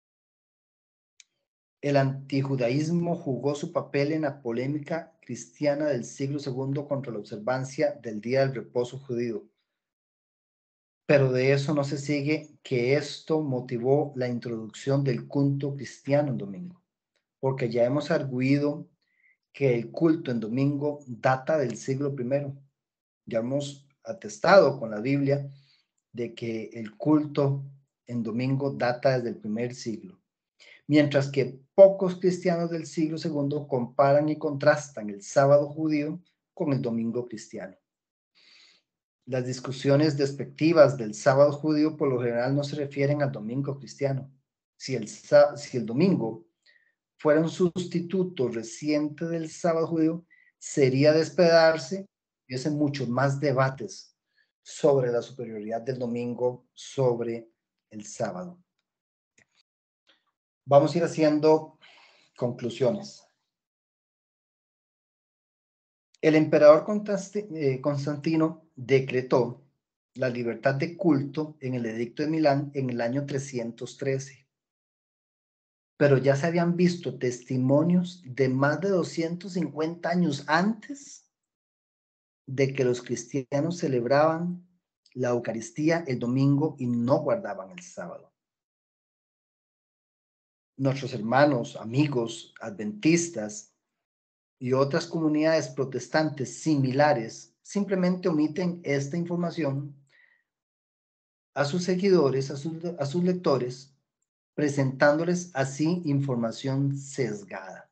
El antijudaísmo jugó su papel en la polémica cristiana del siglo II contra la observancia del día del reposo judío. Pero de eso no se sigue que esto motivó la introducción del culto cristiano en domingo, porque ya hemos arguido que el culto en domingo data del siglo I. Ya hemos atestado con la Biblia de que el culto en domingo data desde el primer siglo. Mientras que pocos cristianos del siglo II comparan y contrastan el sábado judío con el domingo cristiano. Las discusiones despectivas del sábado judío por lo general no se refieren al domingo cristiano. Si el domingo fuera un sustituto reciente del sábado judío, sería de esperarse que hubiese muchos más debates sobre la superioridad del domingo sobre el sábado. Vamos a ir haciendo conclusiones. El emperador Constantino decretó la libertad de culto en el Edicto de Milán en el año 313. Pero ya se habían visto testimonios de más de 250 años antes de que los cristianos celebraban la Eucaristía el domingo y no guardaban el sábado. Nuestros hermanos, amigos, adventistas y otras comunidades protestantes similares simplemente omiten esta información a sus seguidores, a sus lectores, presentándoles así información sesgada.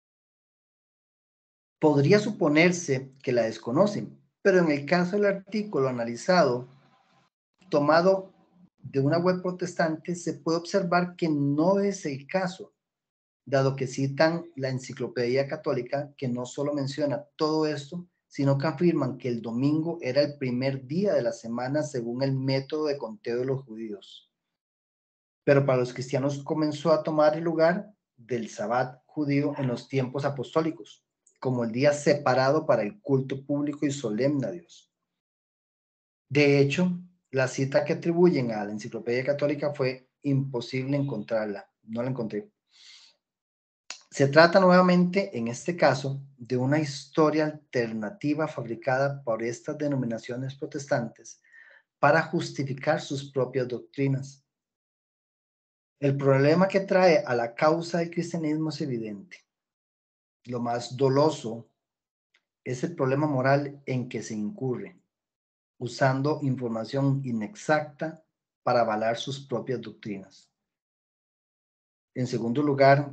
Podría suponerse que la desconocen, pero en el caso del artículo analizado, tomado de una web protestante, se puede observar que no es el caso, dado que citan la Enciclopedia Católica, que no solo menciona todo esto, sino que afirman que el domingo era el primer día de la semana según el método de conteo de los judíos. Pero para los cristianos comenzó a tomar el lugar del Sabbat judío en los tiempos apostólicos, como el día separado para el culto público y solemne a Dios. De hecho, la cita que atribuyen a la Enciclopedia Católica fue imposible encontrarla, no la encontré. Se trata nuevamente, en este caso, de una historia alternativa fabricada por estas denominaciones protestantes para justificar sus propias doctrinas. El problema que trae a la causa del cristianismo es evidente. Lo más doloso es el problema moral en que se incurre, usando información inexacta para avalar sus propias doctrinas. En segundo lugar,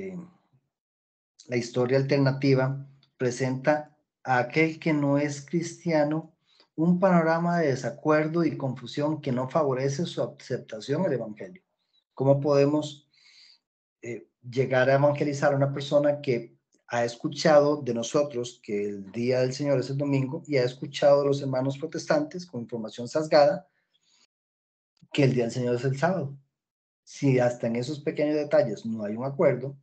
la historia alternativa presenta a aquel que no es cristiano un panorama de desacuerdo y confusión que no favorece su aceptación al evangelio. ¿Cómo podemos llegar a evangelizar a una persona que ha escuchado de nosotros que el día del Señor es el domingo y ha escuchado de los hermanos protestantes con información sesgada que el día del Señor es el sábado? Si hasta en esos pequeños detalles no hay un acuerdo,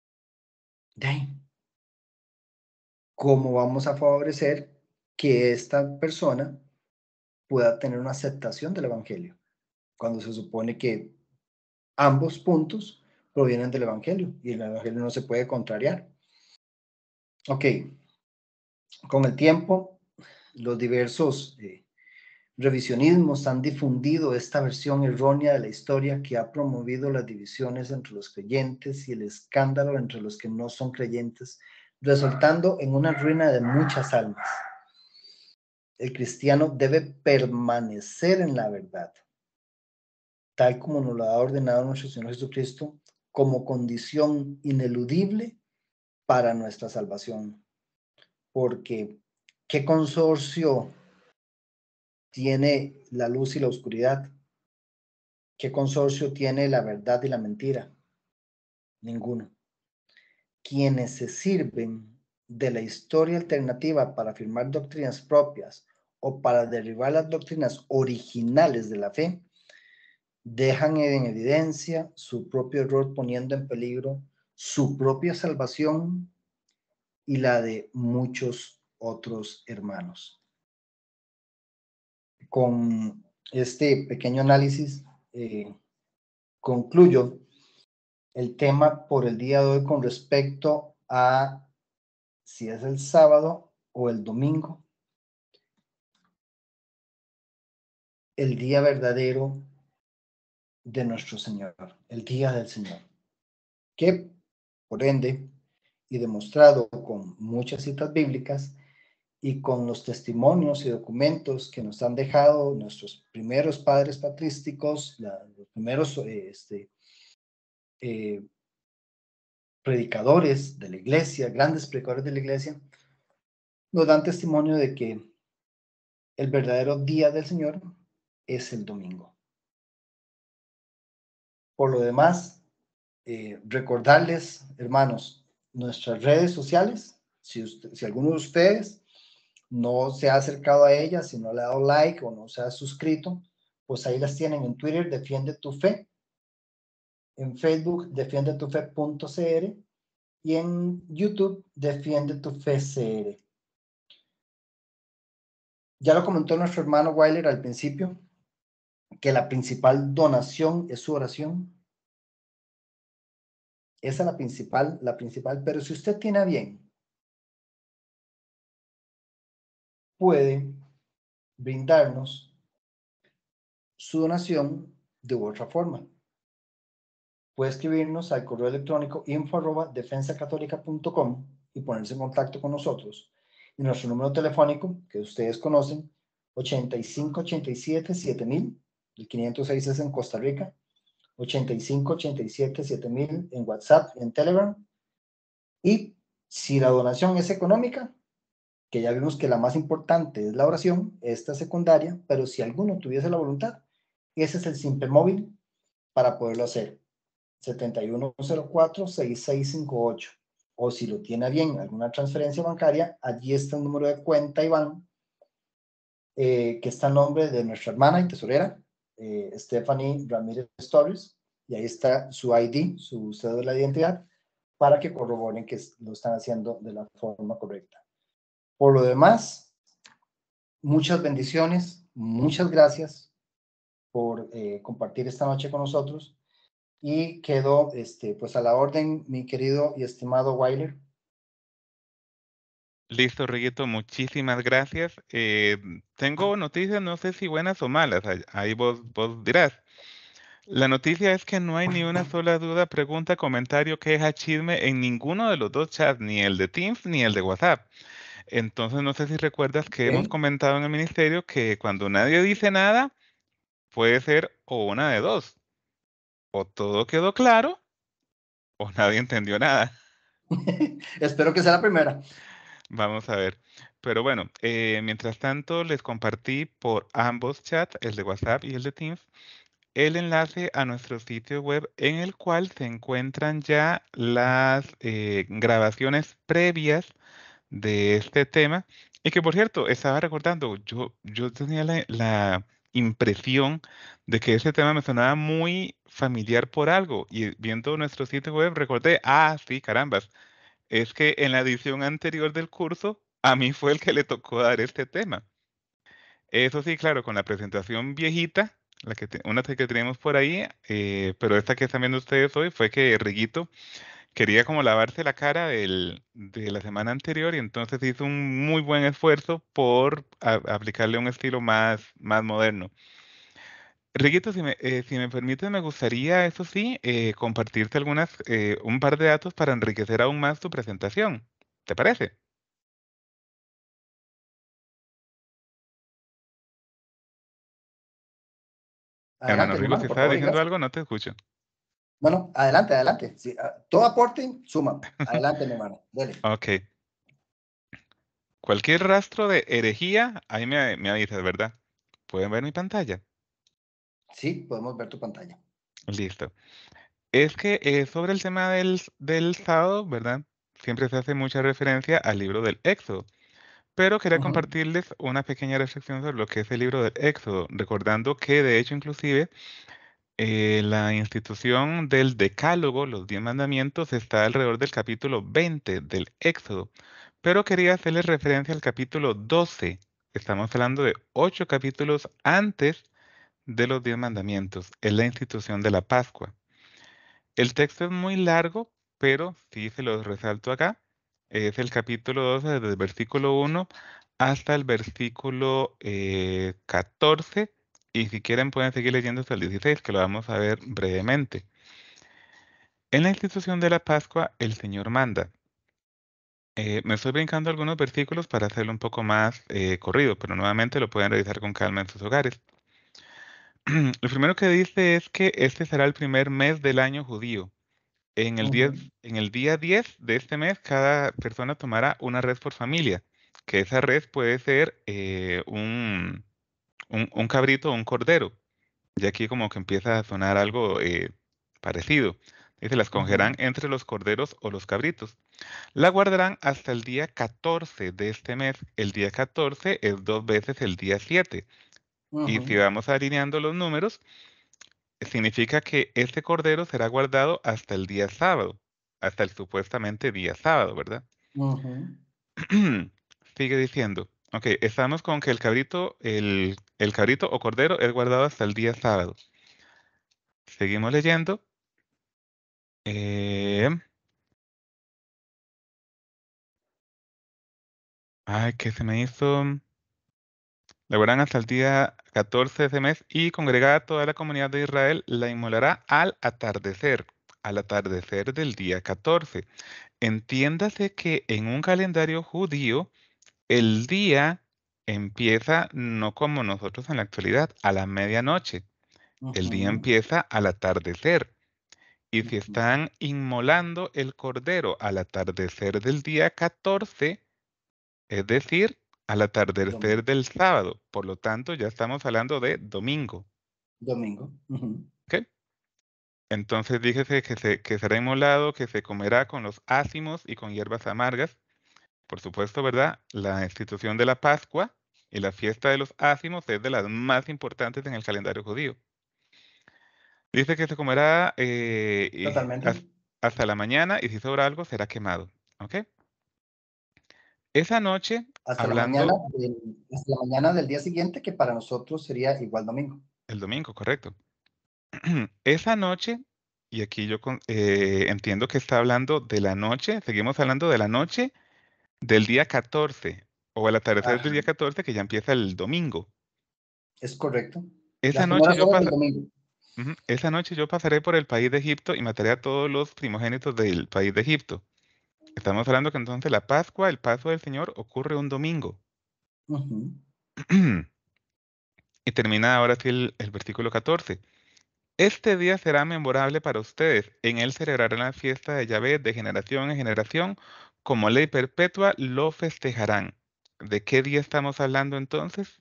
¿cómo vamos a favorecer que esta persona pueda tener una aceptación del evangelio cuando se supone que ambos puntos provienen del evangelio y el evangelio no se puede contrariar? Ok, con el tiempo, los diversos revisionismos han difundido esta versión errónea de la historia que ha promovido las divisiones entre los creyentes y el escándalo entre los que no son creyentes, resultando en una ruina de muchas almas. El cristiano debe permanecer en la verdad, tal como nos lo ha ordenado nuestro Señor Jesucristo, como condición ineludible para nuestra salvación. Porque, ¿qué consorcio tiene la luz y la oscuridad? ¿Qué consorcio tiene la verdad y la mentira? Ninguno. Quienes se sirven de la historia alternativa para afirmar doctrinas propias o para derribar las doctrinas originales de la fe, dejan en evidencia su propio error, poniendo en peligro su propia salvación y la de muchos otros hermanos. Con este pequeño análisis, concluyo el tema por el día de hoy con respecto a si es el sábado o el domingo, el día verdadero de nuestro Señor, el día del Señor, que por ende, y demostrado con muchas citas bíblicas y con los testimonios y documentos que nos han dejado nuestros primeros padres patrísticos, los primeros predicadores de la iglesia, grandes predicadores de la iglesia, nos dan testimonio de que el verdadero día del Señor es el domingo. Por lo demás, recordarles, hermanos, nuestras redes sociales, si alguno de ustedes no se ha acercado a ellas, si no le ha dado like o no se ha suscrito, pues ahí las tienen en Twitter, Defiende tu Fe, en Facebook, defiendetufe.cr y en YouTube, Defiende tu Fe CR. Ya lo comentó nuestro hermano Weiler al principio, que la principal donación es su oración. Esa es la principal, pero si usted tiene a bien, puede brindarnos su donación de otra forma. Puede escribirnos al correo electrónico info@defensacatólica.com y ponerse en contacto con nosotros. Y nuestro número telefónico, que ustedes conocen, 8587-7000, el 506 es en Costa Rica, 8587-7000 en WhatsApp y en Telegram. Y si la donación es económica, que ya vimos que la más importante es la oración, esta secundaria, pero si alguno tuviese la voluntad, ese es el simple móvil para poderlo hacer. 7104-6658. O si lo tiene bien alguna transferencia bancaria, allí está el número de cuenta IBAN, que está en nombre de nuestra hermana y tesorera, Stephanie Ramírez Torres, y ahí está su ID, su cédula de identidad, para que corroboren que lo están haciendo de la forma correcta. Por lo demás, muchas bendiciones, muchas gracias por compartir esta noche con nosotros. Y quedó pues a la orden, mi querido y estimado Weiler. Listo, Riguito, muchísimas gracias. Tengo noticias, no sé si buenas o malas, ahí vos dirás. La noticia es que no hay ni una sola duda, pregunta, comentario, queja, chisme en ninguno de los dos chats, ni el de Teams ni el de WhatsApp. Entonces, no sé si recuerdas que hemos ¿Okay? comentado en el ministerio que cuando nadie dice nada, puede ser o una de dos, o todo quedó claro o nadie entendió nada. Espero que sea la primera. Vamos a ver. Pero bueno, mientras tanto les compartí por ambos chats, el de WhatsApp y el de Teams, el enlace a nuestro sitio web en el cual se encuentran ya las grabaciones previas de este tema. Y que por cierto, estaba recordando, yo tenía la impresión de que ese tema me sonaba muy familiar por algo. Y viendo nuestro sitio web recordé, sí, carambas, es que en la edición anterior del curso, a mí fue el que le tocó dar este tema. Eso sí, claro, con la presentación viejita, una que teníamos por ahí, pero esta que están viendo ustedes hoy fue que Riguito quería como lavarse la cara de la semana anterior y entonces hizo un muy buen esfuerzo por aplicarle un estilo más moderno. Riguito, si me permites, me gustaría, eso sí, compartirte un par de datos para enriquecer aún más tu presentación. ¿Te parece? Hermano Adelante, mi Rigo, si hermano, por estabas favor, y diciendo gracias. algo, no te escucho. Bueno, adelante. Sí, todo aporte suma. Adelante, mi hermano. Dele. Ok. Cualquier rastro de herejía, ahí me avisas, ¿verdad? ¿Pueden ver mi pantalla? Sí, podemos ver tu pantalla. Listo. Es que sobre el tema del sábado, ¿verdad? Siempre se hace mucha referencia al libro del Éxodo. Pero quería Ujú. compartirles una pequeña reflexión sobre lo que es el libro del Éxodo, recordando que de hecho inclusive La institución del Decálogo, los 10 mandamientos, está alrededor del capítulo 20 del Éxodo, pero quería hacerles referencia al capítulo 12. Estamos hablando de 8 capítulos antes de los 10 mandamientos. Es la institución de la Pascua. El texto es muy largo, pero sí se los resalto acá. Es el capítulo 12, desde el versículo 1 hasta el versículo 14. Y si quieren pueden seguir leyendo hasta el 16, que lo vamos a ver brevemente. En la institución de la Pascua, el Señor manda. Me estoy brincando algunos versículos para hacerlo un poco más corrido, pero nuevamente lo pueden revisar con calma en sus hogares. Lo primero que dice es que este será el primer mes del año judío. Ujú, En el día 10 de este mes, cada persona tomará una res por familia, que esa res puede ser un cabrito o un cordero. Y aquí como que empieza a sonar algo parecido. Dice, las escogerán ujú, entre los corderos o los cabritos. La guardarán hasta el día 14 de este mes. El día 14 es 2 veces el día 7. Y si ujú, vamos alineando los números, significa que este cordero será guardado hasta el día sábado, hasta el supuestamente día sábado, ¿verdad? ujú. Sigue diciendo, ok, estamos con que el cabrito o cordero es guardado hasta el día sábado. Seguimos leyendo. eh, ay, ¿qué se me hizo? La guardarán hasta el día 14 de ese mes y congregada toda la comunidad de Israel la inmolará al atardecer del día 14. Entiéndase que en un calendario judío, el día empieza no como nosotros en la actualidad, a la medianoche. El día Ujú, empieza al atardecer. Y si ujú. están inmolando el cordero al atardecer del día 14, es decir, al atardecer Domingo. del sábado, por lo tanto ya estamos hablando de domingo. Domingo. Ujú. ¿Ok? Entonces díjese que será inmolado, que se comerá con los ácimos y con hierbas amargas. Por supuesto, ¿verdad? La institución de la Pascua y la fiesta de los ácimos es de las más importantes en el calendario judío. Dice que se comerá Totalmente. hasta la mañana y si sobra algo será quemado. ¿Ok? Esa noche, Hasta la mañana hablando hasta la mañana del día siguiente, que para nosotros sería igual domingo. el domingo, correcto. Esa noche, y aquí yo entiendo que está hablando de la noche, seguimos hablando de la noche del día 14 o al atardecer del Ajá, día 14 que ya empieza el domingo. es correcto. Esa Las noche primeras yo horas del domingo. esa noche yo pasaré por el país de Egipto y mataré a todos los primogénitos del país de Egipto. Estamos hablando que entonces la Pascua, el paso del Señor, ocurre un domingo. Ujú. Y termina ahora sí el versículo 14. Este día será memorable para ustedes. En él celebrarán la fiesta de Yahvé de generación en generación. Como ley perpetua lo festejarán. ¿De qué día estamos hablando entonces?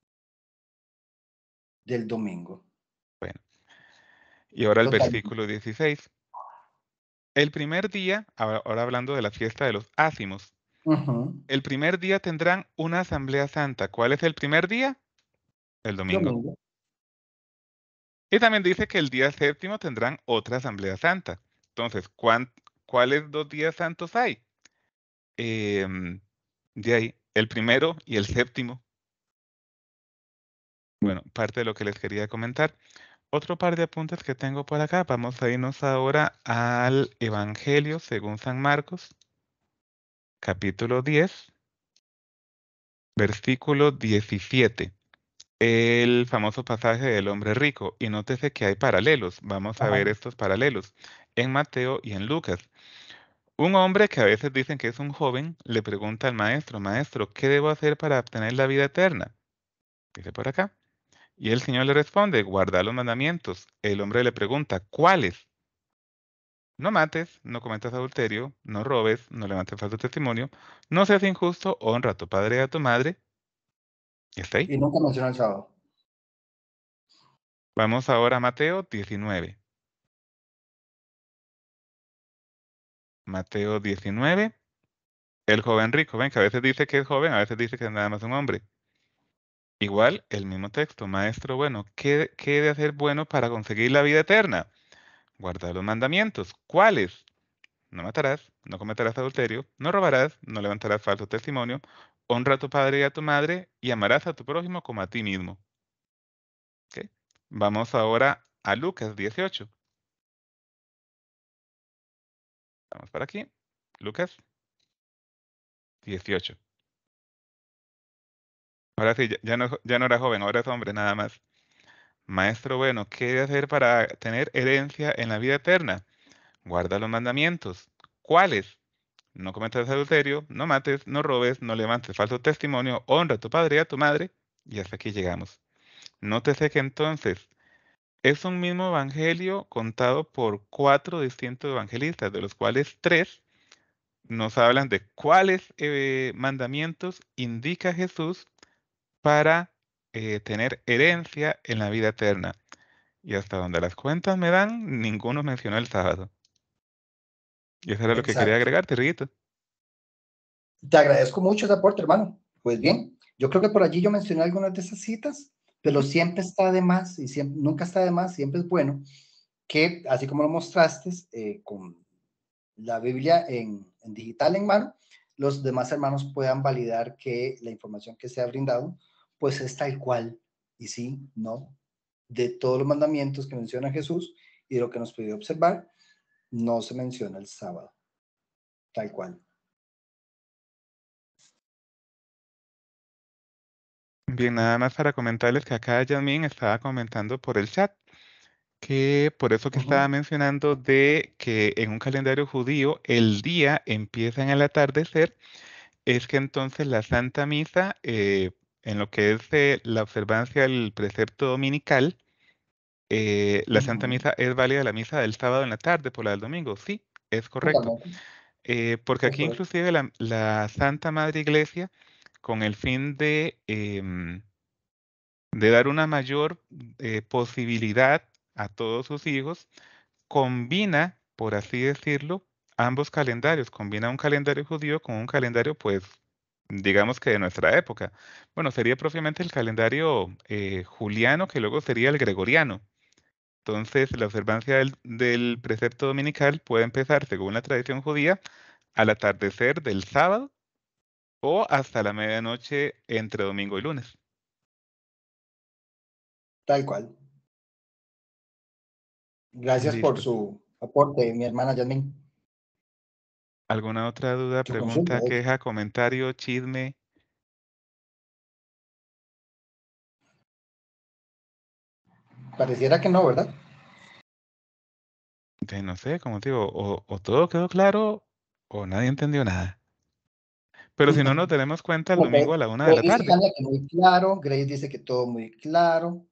Del domingo. Bueno, y ahora el Totalmente. versículo 16. El primer día, ahora hablando de la fiesta de los ácimos, Ujú. el primer día tendrán una asamblea santa. ¿Cuál es el primer día? El domingo. Domingo. Y también dice que el día séptimo tendrán otra asamblea santa. Entonces, ¿cuáles 2 días santos hay? Em, de ahí, el primero y el séptimo. Bueno, parte de lo que les quería comentar. Otro par de apuntes que tengo por acá. Vamos a irnos ahora al Evangelio según San Marcos, capítulo 10, versículo 17. El famoso pasaje del hombre rico. Y nótese que hay paralelos. Vamos a ver Ajá. estos paralelos en Mateo y en Lucas. Un hombre que a veces dicen que es un joven le pregunta al maestro, maestro, ¿qué debo hacer para obtener la vida eterna? Dice por acá. Y el Señor le responde, guarda los mandamientos. El hombre le pregunta, ¿cuáles? No mates, no cometas adulterio, no robes, no levantes falso testimonio, no seas injusto, honra a tu padre y a tu madre. Y está ahí. Y nunca mencionó el sábado. Vamos ahora a Mateo 19. Mateo 19. El joven rico, ven que a veces dice que es joven, a veces dice que es nada más un hombre. Igual, el mismo texto, maestro, bueno, ¿qué he de hacer bueno para conseguir la vida eterna? Guardar los mandamientos. ¿Cuáles? No matarás, no cometerás adulterio, no robarás, no levantarás falso testimonio, honra a tu padre y a tu madre y amarás a tu prójimo como a ti mismo. ¿Ok? Vamos ahora a Lucas 18. Vamos para aquí. Lucas 18. Ahora sí, ya no era joven, ahora es hombre nada más. Maestro bueno, ¿qué he de hacer para tener herencia en la vida eterna? Guarda los mandamientos. ¿Cuáles? No cometas adulterio, no mates, no robes, no levantes falso testimonio, honra a tu padre y a tu madre. Y hasta aquí llegamos. Nótese que entonces es un mismo evangelio contado por 4 distintos evangelistas, de los cuales 3 nos hablan de cuáles mandamientos indica Jesús para tener herencia en la vida eterna. Y hasta donde las cuentas me dan, ninguno mencionó el sábado. Y eso era lo que quería Exacto. agregar, Riguito. Te agradezco mucho ese aporte, hermano. Pues bien, yo creo que por allí yo mencioné algunas de esas citas, pero siempre está de más y siempre, nunca está de más, siempre es bueno que, así como lo mostraste, con la Biblia en digital en mano, los demás hermanos puedan validar que la información que se ha brindado, pues es tal cual, y sí, no, de todos los mandamientos que menciona Jesús y de lo que nos pidió observar, no se menciona el sábado, tal cual. Bien, nada más para comentarles que acá Yasmin estaba comentando por el chat que por eso que estaba mencionando de que en un calendario judío el día empieza en el atardecer, es que entonces la Santa Misa, en lo que es la observancia del precepto dominical, la Santa Misa es válida la misa del sábado en la tarde por la del domingo. Sí, es correcto. Totalmente, Porque es aquí correcto. inclusive la Santa Madre Iglesia, con el fin de dar una mayor posibilidad a todos sus hijos, combina, por así decirlo, ambos calendarios. Combina un calendario judío con un calendario, pues, digamos que de nuestra época. Bueno, sería propiamente el calendario juliano, que luego sería el gregoriano. Entonces, la observancia del precepto dominical puede empezar, según la tradición judía, al atardecer del sábado o hasta la medianoche entre domingo y lunes. Tal cual. Gracias por Listo. su aporte, mi hermana Yasmin. ¿Alguna otra duda, Su consulta, pregunta, de hecho. queja, comentario, chisme? Pareciera que no, ¿verdad? No sé, como te digo, o todo quedó claro o nadie entendió nada. Pero si no, nos tenemos cuenta el Ok. domingo a la 1 de Grace la dice, tarde. Tania, que muy claro. Grace dice que todo muy claro.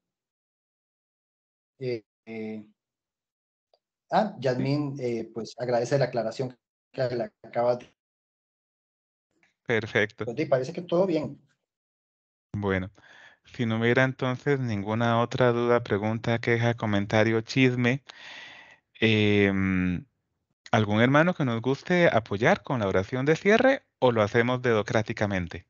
Eh, eh, ¿Sí? Yasmin, pues agradece la aclaración que le acaba de... Perfecto. Pues, sí, parece que todo bien. Bueno, si no hubiera entonces ninguna otra duda, pregunta, queja, comentario, chisme, em, ¿algún hermano que nos guste apoyar con la oración de cierre o lo hacemos dedocráticamente?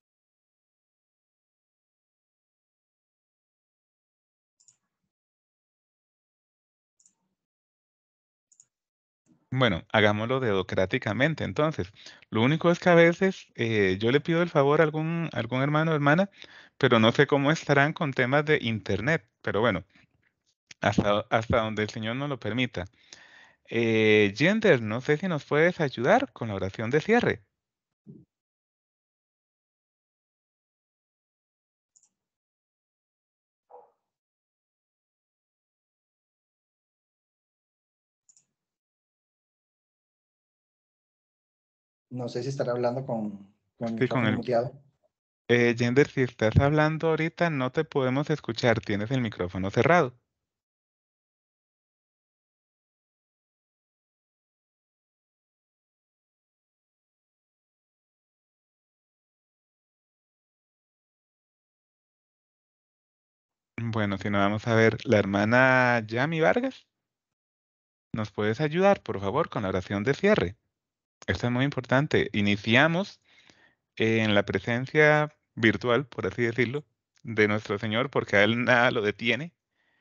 Bueno, hagámoslo dedocráticamente entonces. Lo único es que a veces yo le pido el favor a algún hermano o hermana, pero no sé cómo estarán con temas de internet. Pero bueno, hasta donde el Señor nos lo permita. Gender, no sé si nos puedes ayudar con la oración de cierre. No sé si estará hablando con el Sí, con micrófono el muteado. Gender, si estás hablando ahorita, no te podemos escuchar, tienes el micrófono cerrado. Bueno, si no, vamos a ver, la hermana Yami Vargas, ¿nos puedes ayudar, por favor, con la oración de cierre? Esto es muy importante. Iniciamos en la presencia virtual, por así decirlo, de nuestro Señor, porque a Él nada lo detiene.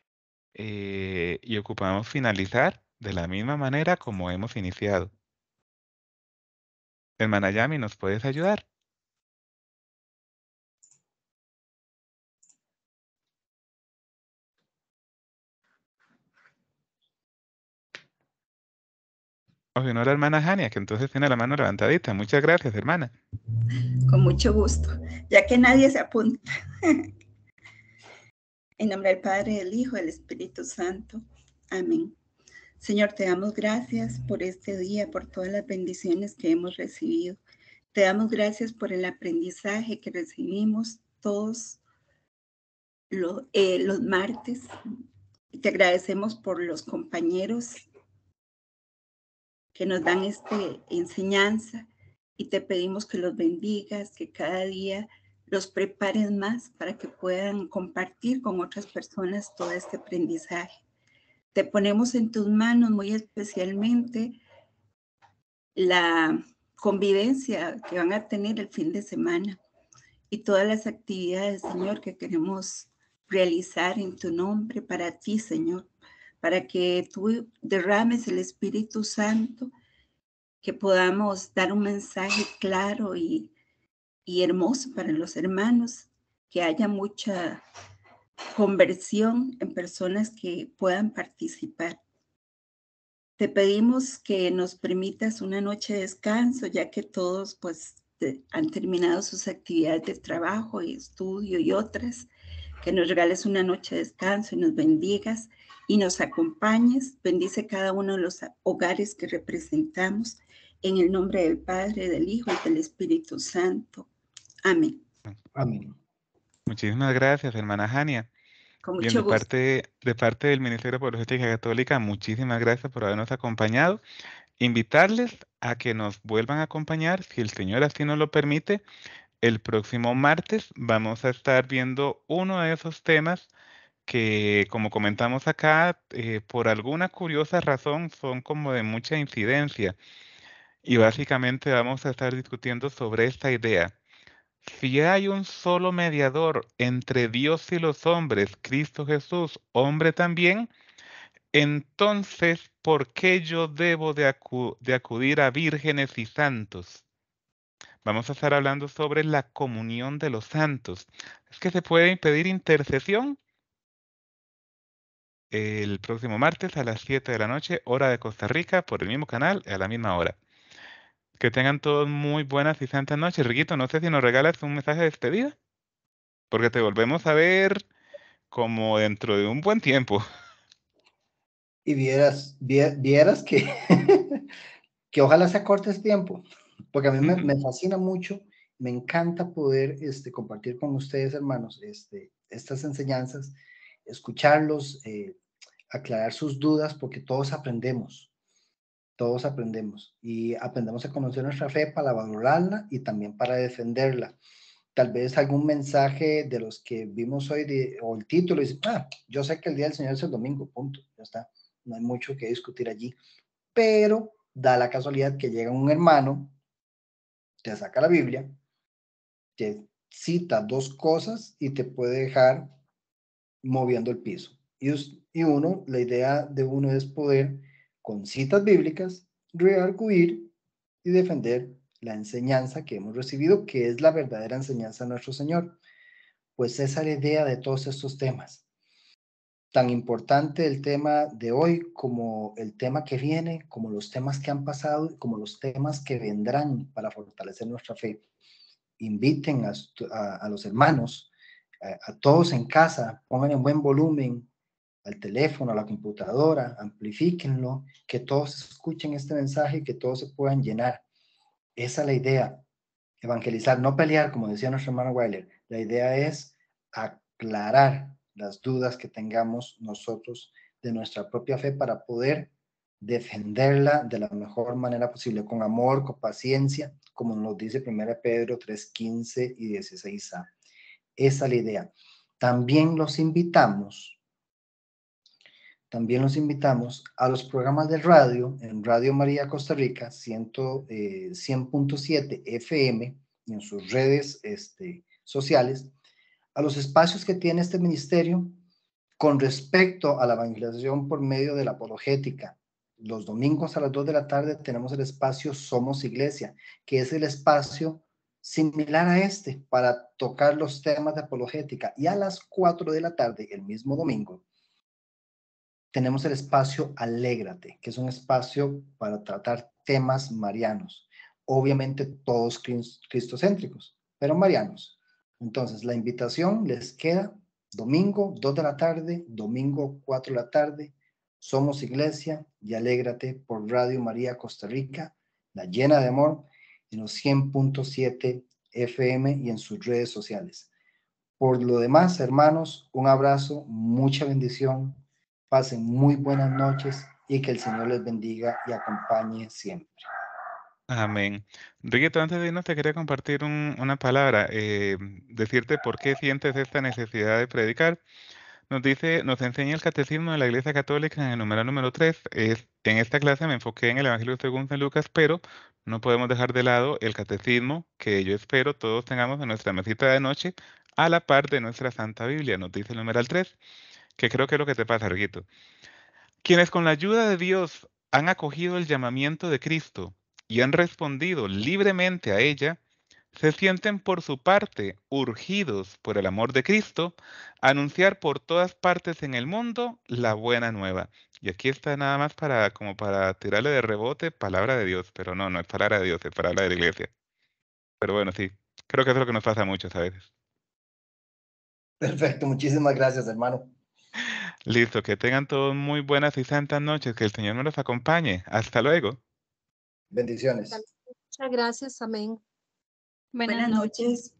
Y ocupamos finalizar de la misma manera como hemos iniciado. Hermana Yami, ¿nos puedes ayudar? O si no, la hermana Jania, que entonces tiene la mano levantadita. Muchas gracias, hermana. Con mucho gusto, ya que nadie se apunta. En nombre del Padre, del Hijo, del Espíritu Santo. Amén. Señor, te damos gracias por este día, por todas las bendiciones que hemos recibido. Te damos gracias por el aprendizaje que recibimos todos los martes. Te agradecemos por los compañeros que nos dan esta enseñanza y te pedimos que los bendigas, que cada día los prepares más para que puedan compartir con otras personas todo este aprendizaje. Te ponemos en tus manos muy especialmente la convivencia que van a tener el fin de semana y todas las actividades, Señor, que queremos realizar en tu nombre para ti, Señor, para que tú derrames el Espíritu Santo, que podamos dar un mensaje claro y hermoso para los hermanos, que haya mucha conversión en personas que puedan participar. Te pedimos que nos permitas una noche de descanso, ya que todos pues han terminado sus actividades de trabajo y estudio y otras, que nos regales una noche de descanso y nos bendigas y nos acompañes. Bendice cada uno de los hogares que representamos, en el nombre del Padre, del Hijo y del Espíritu Santo. Amén. Amén. Muchísimas gracias, hermana Jania. Con Bien, mucho gusto. de parte del Ministerio de Apologética Católica, muchísimas gracias por habernos acompañado. Invitarles a que nos vuelvan a acompañar, si el Señor así nos lo permite. El próximo martes vamos a estar viendo uno de esos temas que, como comentamos acá, por alguna curiosa razón son como de mucha incidencia. Y básicamente vamos a estar discutiendo sobre esta idea. Si hay un solo mediador entre Dios y los hombres, Cristo Jesús, hombre también, entonces, ¿por qué yo debo de acudir a vírgenes y santos? Vamos a estar hablando sobre la comunión de los santos. ¿Es que se puede impedir intercesión? El próximo martes a las 7 de la noche, hora de Costa Rica, por el mismo canal, a la misma hora. Que tengan todos muy buenas y santas noches. Riquito, no sé si nos regalas un mensaje de despedida, porque te volvemos a ver como dentro de un buen tiempo. Y vieras que, que ojalá se acorte ese tiempo, porque a mí me fascina mucho, me encanta poder compartir con ustedes, hermanos, estas enseñanzas, escucharlos, aclarar sus dudas, porque todos aprendemos y aprendemos a conocer nuestra fe para valorarla y también para defenderla. Tal vez algún mensaje de los que vimos hoy o el título dice, yo sé que el día del Señor es el domingo, punto, ya está, no hay mucho que discutir allí, pero da la casualidad que llega un hermano, te saca la Biblia, te cita dos cosas y te puede dejar moviendo el piso. Y uno, la idea de uno es poder, con citas bíblicas, rearguir y defender la enseñanza que hemos recibido, que es la verdadera enseñanza de nuestro Señor. Pues esa es la idea de todos estos temas. Tan importante el tema de hoy como el tema que viene, como los temas que han pasado, como los temas que vendrán para fortalecer nuestra fe. Inviten a los hermanos, a todos en casa, pongan en buen volumen al teléfono, a la computadora, amplifíquenlo, que todos escuchen este mensaje y que todos se puedan llenar. Esa es la idea, evangelizar, no pelear, como decía nuestro hermano Weiler. La idea es aclarar las dudas que tengamos nosotros de nuestra propia fe para poder defenderla de la mejor manera posible, con amor, con paciencia, como nos dice 1 Pedro 3:15 y 16a. Esa es la idea. También los invitamos a los programas de radio en Radio María Costa Rica 100.7 FM y en sus redes sociales, a los espacios que tiene este ministerio con respecto a la evangelización por medio de la apologética. Los domingos a las 2 de la tarde tenemos el espacio Somos Iglesia, que es el espacio similar a este para tocar los temas de apologética. Y a las 4 de la tarde, el mismo domingo, tenemos el espacio Alégrate, que es un espacio para tratar temas marianos. Obviamente todos cristocéntricos, pero marianos. Entonces, la invitación les queda domingo 2 de la tarde, domingo 4 de la tarde, Somos Iglesia y Alégrate por Radio María Costa Rica, la llena de amor, en los 100.7 FM y en sus redes sociales. Por lo demás, hermanos, un abrazo, mucha bendición, pasen muy buenas noches y que el Señor les bendiga y acompañe siempre. Amén. Riguito, antes de irnos te quería compartir una palabra, decirte por qué sientes esta necesidad de predicar. Nos enseña el Catecismo de la Iglesia Católica en el numeral número 3. En esta clase me enfoqué en el Evangelio según San Lucas, pero no podemos dejar de lado el Catecismo que yo espero todos tengamos en nuestra mesita de noche a la par de nuestra Santa Biblia. Nos dice el numeral 3, que creo que es lo que te pasa, Riguito. Quienes con la ayuda de Dios han acogido el llamamiento de Cristo y han respondido libremente a ella, se sienten por su parte urgidos por el amor de Cristo a anunciar por todas partes en el mundo la buena nueva. Y aquí está nada más como para tirarle de rebote palabra de Dios, pero no es palabra de Dios, es palabra de la iglesia. Pero bueno, sí, creo que es lo que nos pasa a muchos a veces. Perfecto, muchísimas gracias, hermano. Listo, que tengan todos muy buenas y santas noches, que el Señor nos los acompañe. Hasta luego. Bendiciones. Muchas gracias, amén. Buenas Buenas noches. noches.